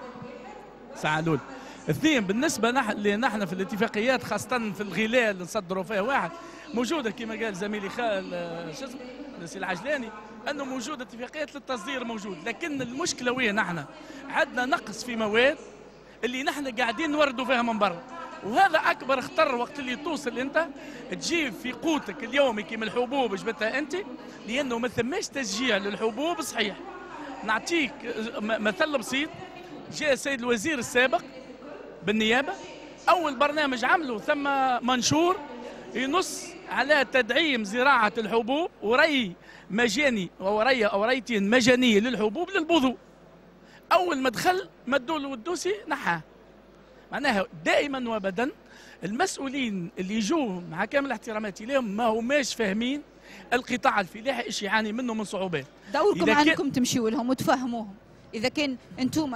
ساعة الأولى. اثنين، بالنسبة لنا نحن في الاتفاقيات خاصة في الغلاء اللي نصدروا فيها واحد موجودة كما قال زميلي خال شو اسمه السي العجلاني أنه موجودة اتفاقيات للتصدير موجود، لكن المشكلة وين نحن عندنا نقص في مواد اللي نحن قاعدين نوردوا فيها من برا، وهذا أكبر خطر وقت اللي توصل أنت تجيب في قوتك اليومي كما الحبوب جبتها أنت، لأنه ما ثماش تشجيع للحبوب صحيح. نعطيك مثل بسيط، جاء السيد الوزير السابق بالنيابة أول برنامج عمله ثم منشور ينص على تدعيم زراعة الحبوب وري مجاني وري أو ريتين مجانية للحبوب للبذور. أول ما دخل مدوا له الدوسي نحاه. معناها دائما وابدا المسؤولين اللي يجوا مع كامل احتراماتي لهم ما هماش فاهمين القطاع الفلاحي ايش يعاني منه من صعوبات. دوركم انكم تمشيوا لهم وتفهموهم. إذا كان أنتم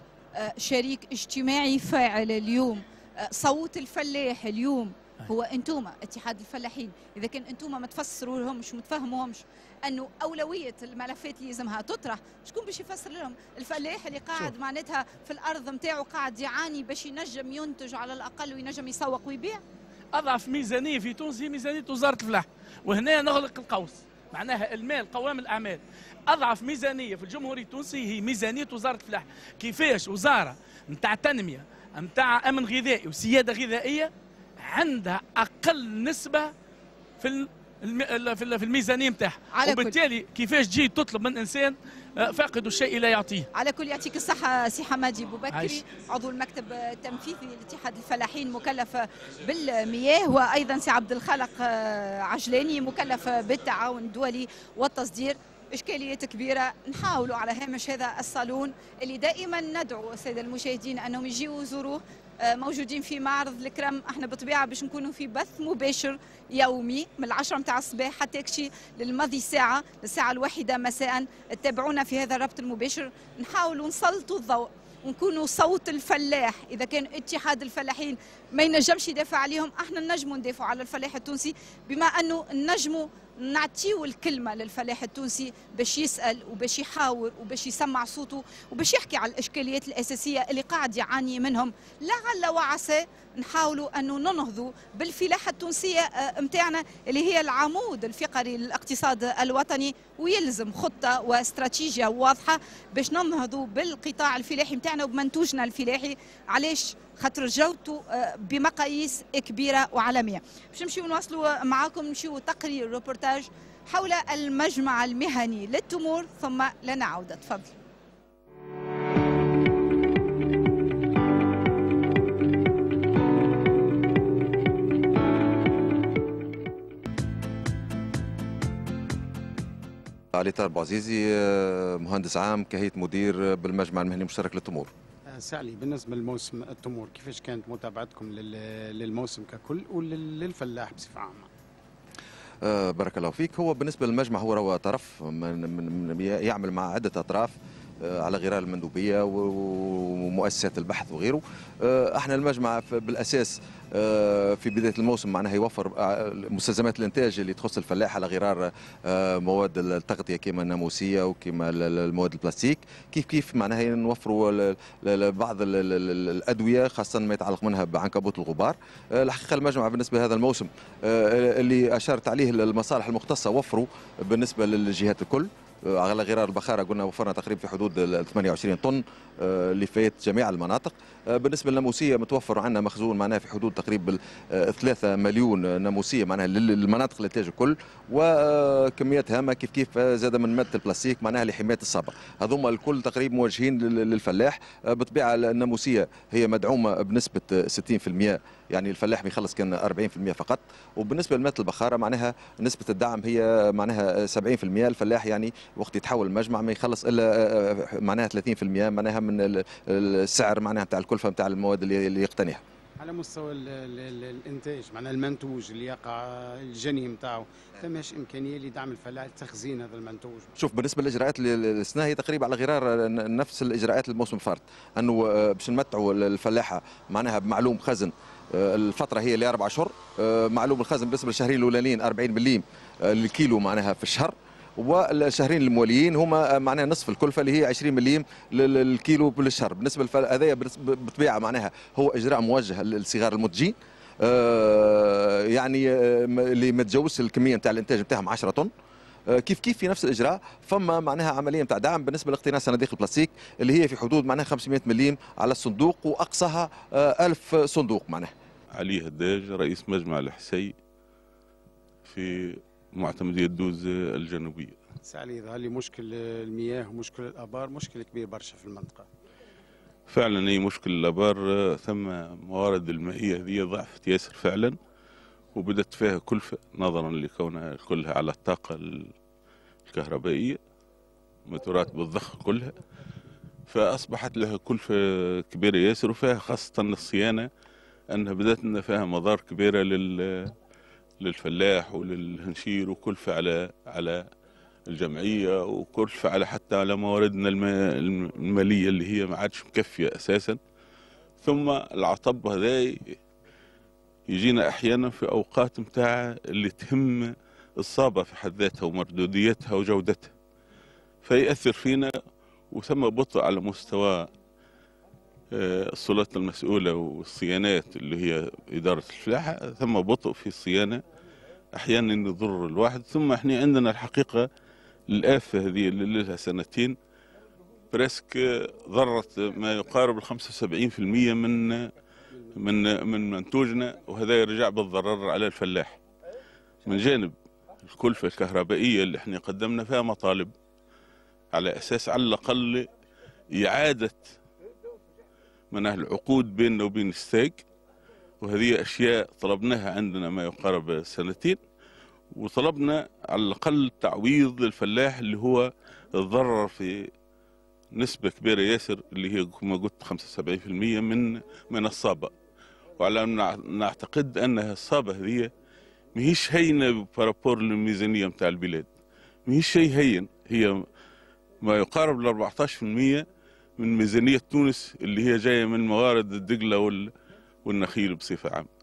كشريك اجتماعي فاعل اليوم صوت الفلاح اليوم هو انتم اتحاد الفلاحين، اذا كان انتم ما تفسروا لهمش وما تفهموهمش انه اولويه الملفات اللي لازمها تطرح، شكون باش يفسر لهم؟ الفلاح اللي قاعد معناتها في الارض نتاعو قاعد يعاني باش ينجم ينتج على الاقل وينجم يسوق ويبيع. اضعف ميزانيه في تونس هي ميزانيه وزاره الفلاحه، وهنا نغلق القوس، معناها المال قوام الاعمال. اضعف ميزانيه في الجمهوريه التونسيه هي ميزانيه وزاره الفلاحه. كيفاش وزاره نتاع تنميه نتاع امن غذائي وسياده غذائيه عندها اقل نسبه في في الميزانيه نتاعها، وبالتالي كيفاش تجي تطلب من انسان فاقد الشيء لا يعطيه. على كل يعطيك الصحه سي حمادي بوبكري عضو المكتب التنفيذي لاتحاد الفلاحين مكلف بالمياه، وايضا سي عبد الخالق عجلاني مكلف بالتعاون الدولي والتصدير. إشكاليات كبيرة نحاولوا على هامش هذا الصالون اللي دائما ندعو السادة المشاهدين أنهم يجيوا يزوروه. موجودين في معرض الكرم، احنا بطبيعة باش نكونوا في بث مباشر يومي من العشرة متاع الصباح حتى يكشي للماضي ساعة للساعة الواحدة مساء. تابعونا في هذا الربط المباشر، نحاولوا نسلطوا الضوء ونكونوا صوت الفلاح. إذا كان اتحاد الفلاحين ما ينجمش يدافع عليهم، احنا نجموا ندافعوا على الفلاح التونسي، بما أنه نجموا نعطيو الكلمة للفلاح التونسي باش يسأل وباش يحاور وباش يسمع صوته وباش يحكي على الإشكاليات الأساسية اللي قاعد يعاني منهم. لعل وعسى نحاولوا أنه ننهضوا بالفلاحة التونسية متاعنا اللي هي العمود الفقري للاقتصاد الوطني، ويلزم خطة واستراتيجية واضحة باش ننهضوا بالقطاع الفلاحي متاعنا وبمنتوجنا الفلاحي. علاش؟ خاطر جودته بمقاييس كبيرة وعالمية. باش نمشيو نواصلوا معاكم، نمشيو تقرير روبورتاج حول المجمع المهني للتمور ثم لنا عودة. تفضل. علي طارق بوعزيزي، مهندس عام كهيئة مدير بالمجمع المهني المشترك للتمور. سعلي، بالنسبة لموسم التمور كيفاش كانت متابعتكم للموسم ككل وللفلاح بصفة عامة؟ أه بارك الله فيك. هو بالنسبة للمجمع هو هو طرف من من يعمل مع عدة أطراف على غرار المندوبية ومؤسسات البحث وغيره. احنا المجمع بالاساس في بدايه الموسم معناها يوفر مستلزمات الانتاج اللي تخص الفلاح على غرار مواد التغطيه كما الناموسيه وكما المواد البلاستيك. كيف كيف معناها نوفروا بعض الادويه خاصه ما يتعلق منها بعنكبوت الغبار. الحقيقه المجمع بالنسبه لهذا الموسم اللي اشرت عليه المصالح المختصه وفروا بالنسبه للجهات الكل على غرار البخارة قلنا وفرنا تقريبا في حدود ثمانية وعشرين طن اللي فات جميع المناطق. بالنسبه للناموسيه متوفر عندنا مخزون معناها في حدود تقريبا ثلاثة مليون ناموسيه معناها للمناطق الانتاج الكل، وكميات هامه كيف كيف زاد من ماده البلاستيك معناها لحمايه الصابه. هذوما الكل تقريبا موجهين للفلاح. بالطبيعه الناموسيه هي مدعومه بنسبه ستين بالمئة، يعني الفلاح بيخلص كان أربعين بالمئة فقط. وبالنسبه لماده البخاره معناها نسبه الدعم هي معناها سبعين بالمئة. الفلاح يعني وقت يتحول المجمع ما يخلص الا معناها ثلاثين بالمئة معناها من السعر معناها نتاع الكلفه نتاع المواد اللي يقتنيها. على مستوى ال ال الانتاج معناها المنتوج اللي يقع الجني نتاعو، فماش امكانيه لدعم الفلاح لتخزين هذا المنتوج؟ شوف بالنسبه للاجراءات السنه هي تقريبا على غرار نفس الاجراءات الموسم الفارط، انه باش نمتعوا الفلاحه معناها بمعلوم خزن. الفتره هي لاربع اشهر، معلوم الخزن بالنسبه للشهرين الاولانيين أربعين مليم الكيلو معناها في الشهر، والشهرين المواليين هما معناها نصف الكلفه اللي هي عشرين مليم للكيلو بالشهر. بالنسبه هذايا بالطبيعه معناها هو اجراء موجه للصغار المنتجين، آه يعني اللي ما تجاوزش الكميه نتاع الانتاج نتاعهم عشرة طن. آه كيف كيف في نفس الاجراء فما معناها عمليه نتاع دعم بالنسبه لاقتناء صناديق البلاستيك اللي هي في حدود معناها خمسمئة مليم على الصندوق، واقصاها آه ألف صندوق. معناها علي هداج رئيس مجمع الحسي في معتمدية دوز الجنوبية. سعلي يظهر لي مشكل المياه ومشكل الآبار مشكل كبير برشا في المنطقة. فعلا هي مشكل الآبار، ثم موارد المائية هذه ضعفت ياسر فعلا، وبدت فيها كلفة نظرا لكونها كلها على الطاقة الكهربائية موتورات بالضخ كلها، فأصبحت لها كلفة كبيرة ياسر، وفيها خاصة الصيانة أنها بدأت لنا فيها مضار كبيرة لل للفلاح وللهنشير، وكلفة على على الجمعية، وكلفة على حتى على مواردنا المالية اللي هي ما عادش مكفية أساسا. ثم العطب هذا يجينا أحيانا في أوقات متاع اللي تهم الصابة في حد ذاتها ومردوديتها وجودتها، فيأثر فينا. وثم بطء على مستوى السلطة المسؤولة والصيانات اللي هي إدارة الفلاحة، ثم بطء في الصيانة أحيانا يضر الواحد. ثم احنا عندنا الحقيقة الآفة هذه اللي لها سنتين برسك ضرت ما يقارب الخمسة وسبعين بالمئة من من من منتوجنا، وهذا يرجع بالضرر على الفلاح. من جانب الكلفة الكهربائية اللي احنا قدمنا فيها مطالب على أساس على الأقل إعادة من أهل العقود بيننا وبين ستاك، وهذه أشياء طلبناها عندنا ما يقارب سنتين، وطلبنا على الأقل تعويض للفلاح اللي هو تضرر في نسبة كبيرة ياسر اللي هي كما قلت خمسة وسبعين بالمئة من من الصابة. وعلى أن نعتقد أنها الصابة هذه ماهيش هينة بارابور للميزانية متاع البلاد، ماهيش شيء هين، هي ما يقارب ل أربعة عشر بالمئة من ميزانية تونس اللي هي جاية من موارد الدقلة والنخيل بصفة عامة.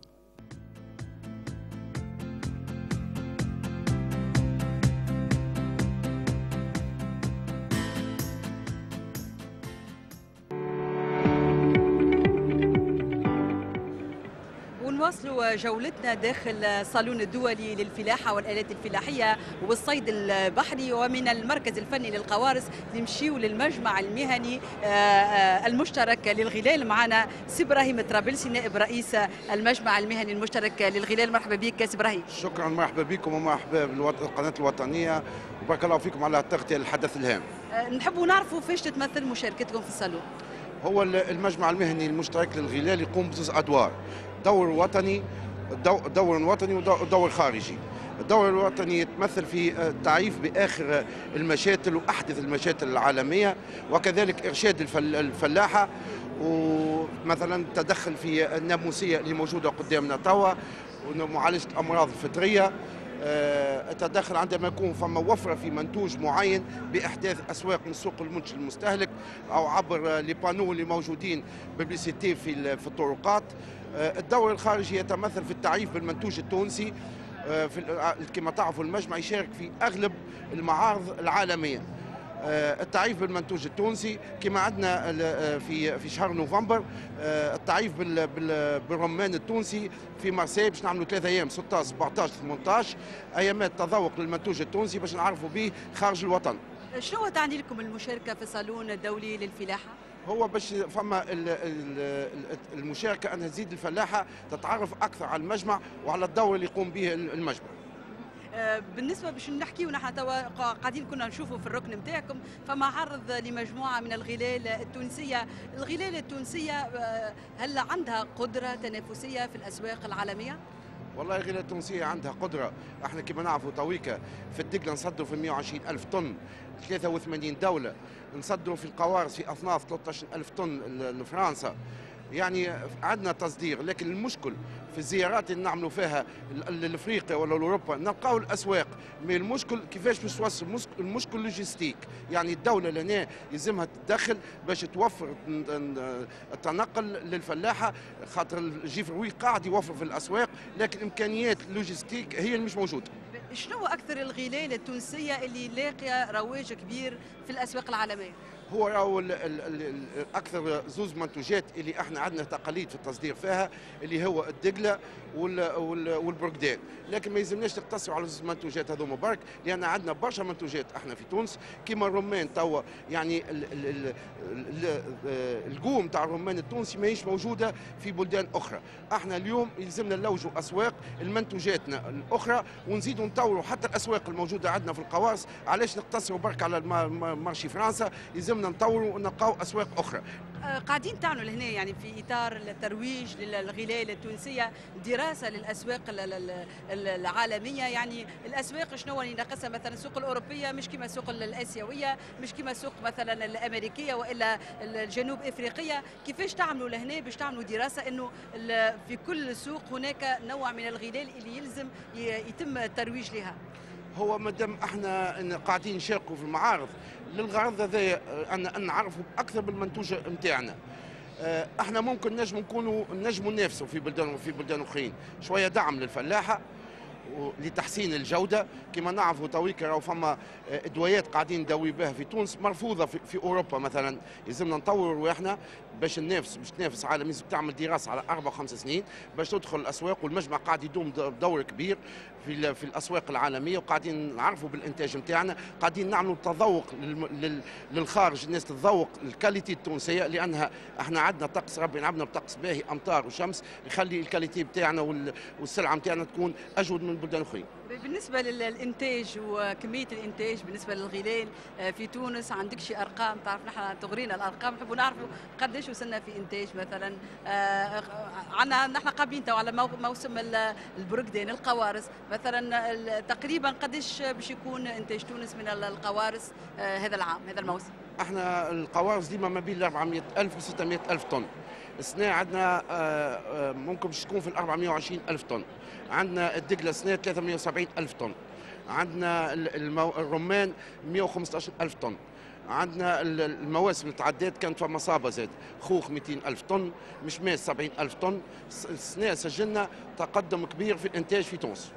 نواصلوا جولتنا داخل الصالون الدولي للفلاحة والآلات الفلاحية والصيد البحري، ومن المركز الفني للقوارص نمشيو للمجمع المهني المشترك للغلال. معنا سي ابراهيم طرابلسي نائب رئيس المجمع المهني المشترك للغلال. مرحبا بك سي ابراهيم. شكرا، مرحبا بكم ومرحبا بالقناة الوطنية، وبارك الله فيكم على التغطية للحدث الهام. نحبوا نعرفوا فاش تتمثل مشاركتكم في الصالون. هو المجمع المهني المشترك للغلال يقوم بثلاث أدوار: دور وطني، دور وطني ودور خارجي. الدور الوطني يتمثل في التعريف بآخر المشاتل وأحدث المشاتل العالمية، وكذلك إرشاد الفلاحة، ومثلا التدخل في الناموسية اللي موجودة قدامنا توا، ومعالجة الأمراض الفطرية. التدخل عندما يكون فما وفرة في منتوج معين بإحداث أسواق من سوق المنتج المستهلك، أو عبر لي بانو اللي موجودين ببليسيتي في في الطرقات. الدور الخارجي يتمثل في التعريف بالمنتوج التونسي. في كما تعرفوا المجمع يشارك في أغلب المعارض العالمية. التعريف بالمنتوج التونسي كما عندنا في في شهر نوفمبر التعريف بالرمان التونسي في مارسيل، باش نعملوا ثلاثة ايام ستة عشر سبعة عشر ثمانية عشر ايامات تذوق للمنتوج التونسي باش نعرفوا به خارج الوطن. شنو تعني لكم المشاركه في الصالون الدولي للفلاحه؟ هو باش فما المشاركه انها تزيد الفلاحه تتعرف اكثر على المجمع وعلى الدور اللي يقوم به المجمع. بالنسبه باش نحكيو نحن توا قاعدين كنا نشوفوا في الركن نتاعكم فما عرض لمجموعه من الغلال التونسيه، الغلال التونسيه هل عندها قدره تنافسيه في الاسواق العالميه؟ والله الغلال التونسيه عندها قدره، احنا كما نعرفوا تويكا في الدقله نصدروا في مئة وعشرين ألف طن، ثلاثة وثمانين دوله، نصدروا في القوارص في اصناف ثلاثة عشر ألف طن لفرنسا. يعني عندنا تصدير، لكن المشكل في الزيارات اللي نعملوا فيها لافريقيا ولا لاوروبا نلقاو الاسواق، مي المشكل كيفاش باش توصل، المشكل لوجيستيك، يعني الدوله لنا يلزمها تتدخل باش توفر التنقل للفلاحه، خاطر الجيفروي قاعد يوفر في الاسواق لكن امكانيات اللوجيستيك هي اللي مش موجوده. شنو اكثر الغلال التونسيه اللي لاقيه رواج كبير في الاسواق العالميه؟ هو راهو اكثر زوز منتوجات اللي احنا عندنا تقاليد في التصدير فيها اللي هو الدقله والبرقدان، لكن ما يلزمناش نقتصروا على زوز المنتوجات هذوما برك، لان عندنا برشا منتوجات احنا في تونس كيما الرمان توا، يعني القوم تاع الرمان التونسي ماهيش موجوده في بلدان اخرى، احنا اليوم يلزمنا نلوجوا اسواق المنتوجاتنا الاخرى ونزيدوا نطوروا حتى الاسواق الموجوده عندنا في القوارص، علاش نقتصروا برك على مارشي فرنسا، يلزمنا نطوروا ونلقاو اسواق اخرى. قاعدين تعملوا لهنا يعني في اطار الترويج للغلال التونسيه دراسه للاسواق العالميه، يعني الاسواق شنو اللي ناقصها، مثلا السوق الاوروبيه مش كما السوق الاسيويه، مش كما السوق مثلا الامريكيه والا الجنوب افريقيه، كيفاش تعملوا لهنا باش تعملوا دراسه انه في كل سوق هناك نوع من الغلال اللي يلزم يتم الترويج لها؟ هو مادام احنا قاعدين نشاركوا في المعارض للغرض هذا ان نعرفوا اكثر بالمنتوج نتاعنا، احنا ممكن نجم نكونوا نجموا ننافسوا في بلدان في بلدان اخرين، شويه دعم للفلاحه لتحسين الجوده، كما نعرفوا تويكا راهو فما ادويات قاعدين ندوي بها في تونس مرفوضه في, في اوروبا مثلا، يلزمنا نطوروا رواحنا باش ننافس باش تنافس عالميا، لازم تعمل دراسه على اربع خمس سنين باش تدخل الاسواق، والمجمع قاعد يدوم دور كبير في في الاسواق العالميه، وقاعدين نعرفوا بالانتاج نتاعنا، قاعدين نعملوا تذوق للخارج، الناس تتذوق الكاليتي التونسيه، لانها احنا عندنا طقس ربي نعبنا بطقس باهي امطار وشمس يخلي الكاليتي نتاعنا والسلعه نتاعنا تكون اجود من بلدان اخرين. بالنسبه للانتاج وكميه الانتاج بالنسبه للغلال في تونس، عندك شي ارقام؟ تعرف نحن تغرينا الارقام، نحبوا نعرفوا قداش وصلنا في انتاج مثلا. عندنا نحن قابلين تو على موسم البرقدان القوارص مثلا، تقريبا قداش باش يكون انتاج تونس من القوارص هذا العام هذا الموسم؟ احنا القوارص ديما ما بين أربعمئة ألف و ستمئة ألف طن، السنه عندنا ممكن باش تكون في أربعمئة وعشرين ألف طن، عندنا الدقله سنه ثلاثمئة وسبعين ألف طن، عندنا الرمان مئة وخمسة عشر ألف طن، عندنا المواسم تعدات كانت فما صابه زاد خوخ مئتين ألف طن، مشماس سبعين ألف طن، السنه سجلنا تقدم كبير في الانتاج في تونس.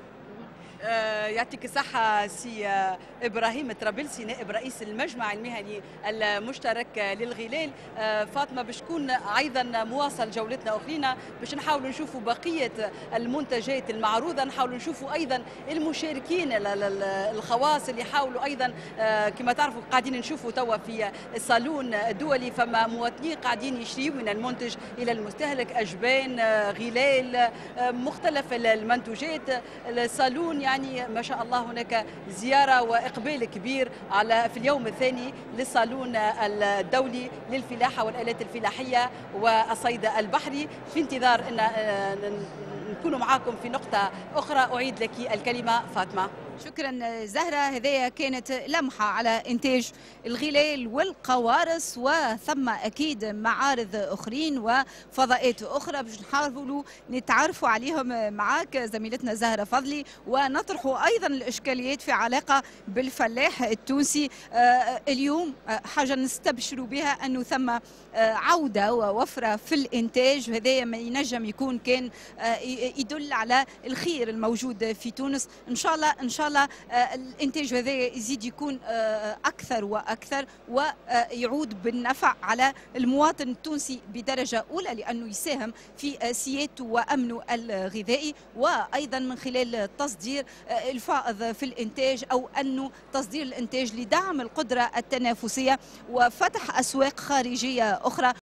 يعطيك الصحة سي إبراهيم الطرابلسي نائب رئيس المجمع المهني المشترك للغلال. فاطمة باش تكون أيضا مواصل جولتنا أخرينا باش نحاولوا نشوفوا بقية المنتجات المعروضة، نحاولوا نشوفوا أيضا المشاركين الخواص اللي يحاولوا أيضا كما تعرفوا قاعدين نشوفوا توا في الصالون الدولي فما مواطنين قاعدين يشتريوا من المنتج إلى المستهلك، أجبان، غلال، مختلف المنتوجات. الصالون يعني ما شاء الله هناك زيارة وإقبال كبير على في اليوم الثاني للصالون الدولي للفلاحة والآلات الفلاحية والصيد البحري، في انتظار أن نكون معاكم في نقطة أخرى. أعيد لك الكلمة فاطمة. شكرا زهرة، هذه كانت لمحة على إنتاج الغلال والقوارص، وثم أكيد معارض أخرين وفضاءات أخرى باش نحاولوا نتعرفوا عليهم معاك زميلتنا زهرة فضلي، ونطرحوا أيضا الإشكاليات في علاقة بالفلاح التونسي. آه اليوم آه حاجة نستبشروا بها أنه ثم آه عودة ووفرة في الإنتاج، وهذا ما ينجم يكون كان آه يدل على الخير الموجود في تونس. إن شاء الله إن شاء شاء الله الانتاج هذا يزيد يكون اكثر واكثر ويعود بالنفع على المواطن التونسي بدرجه اولى، لانه يساهم في سيادته وامنه الغذائي، وايضا من خلال تصدير الفائض في الانتاج او انه تصدير الانتاج لدعم القدره التنافسيه وفتح اسواق خارجيه اخرى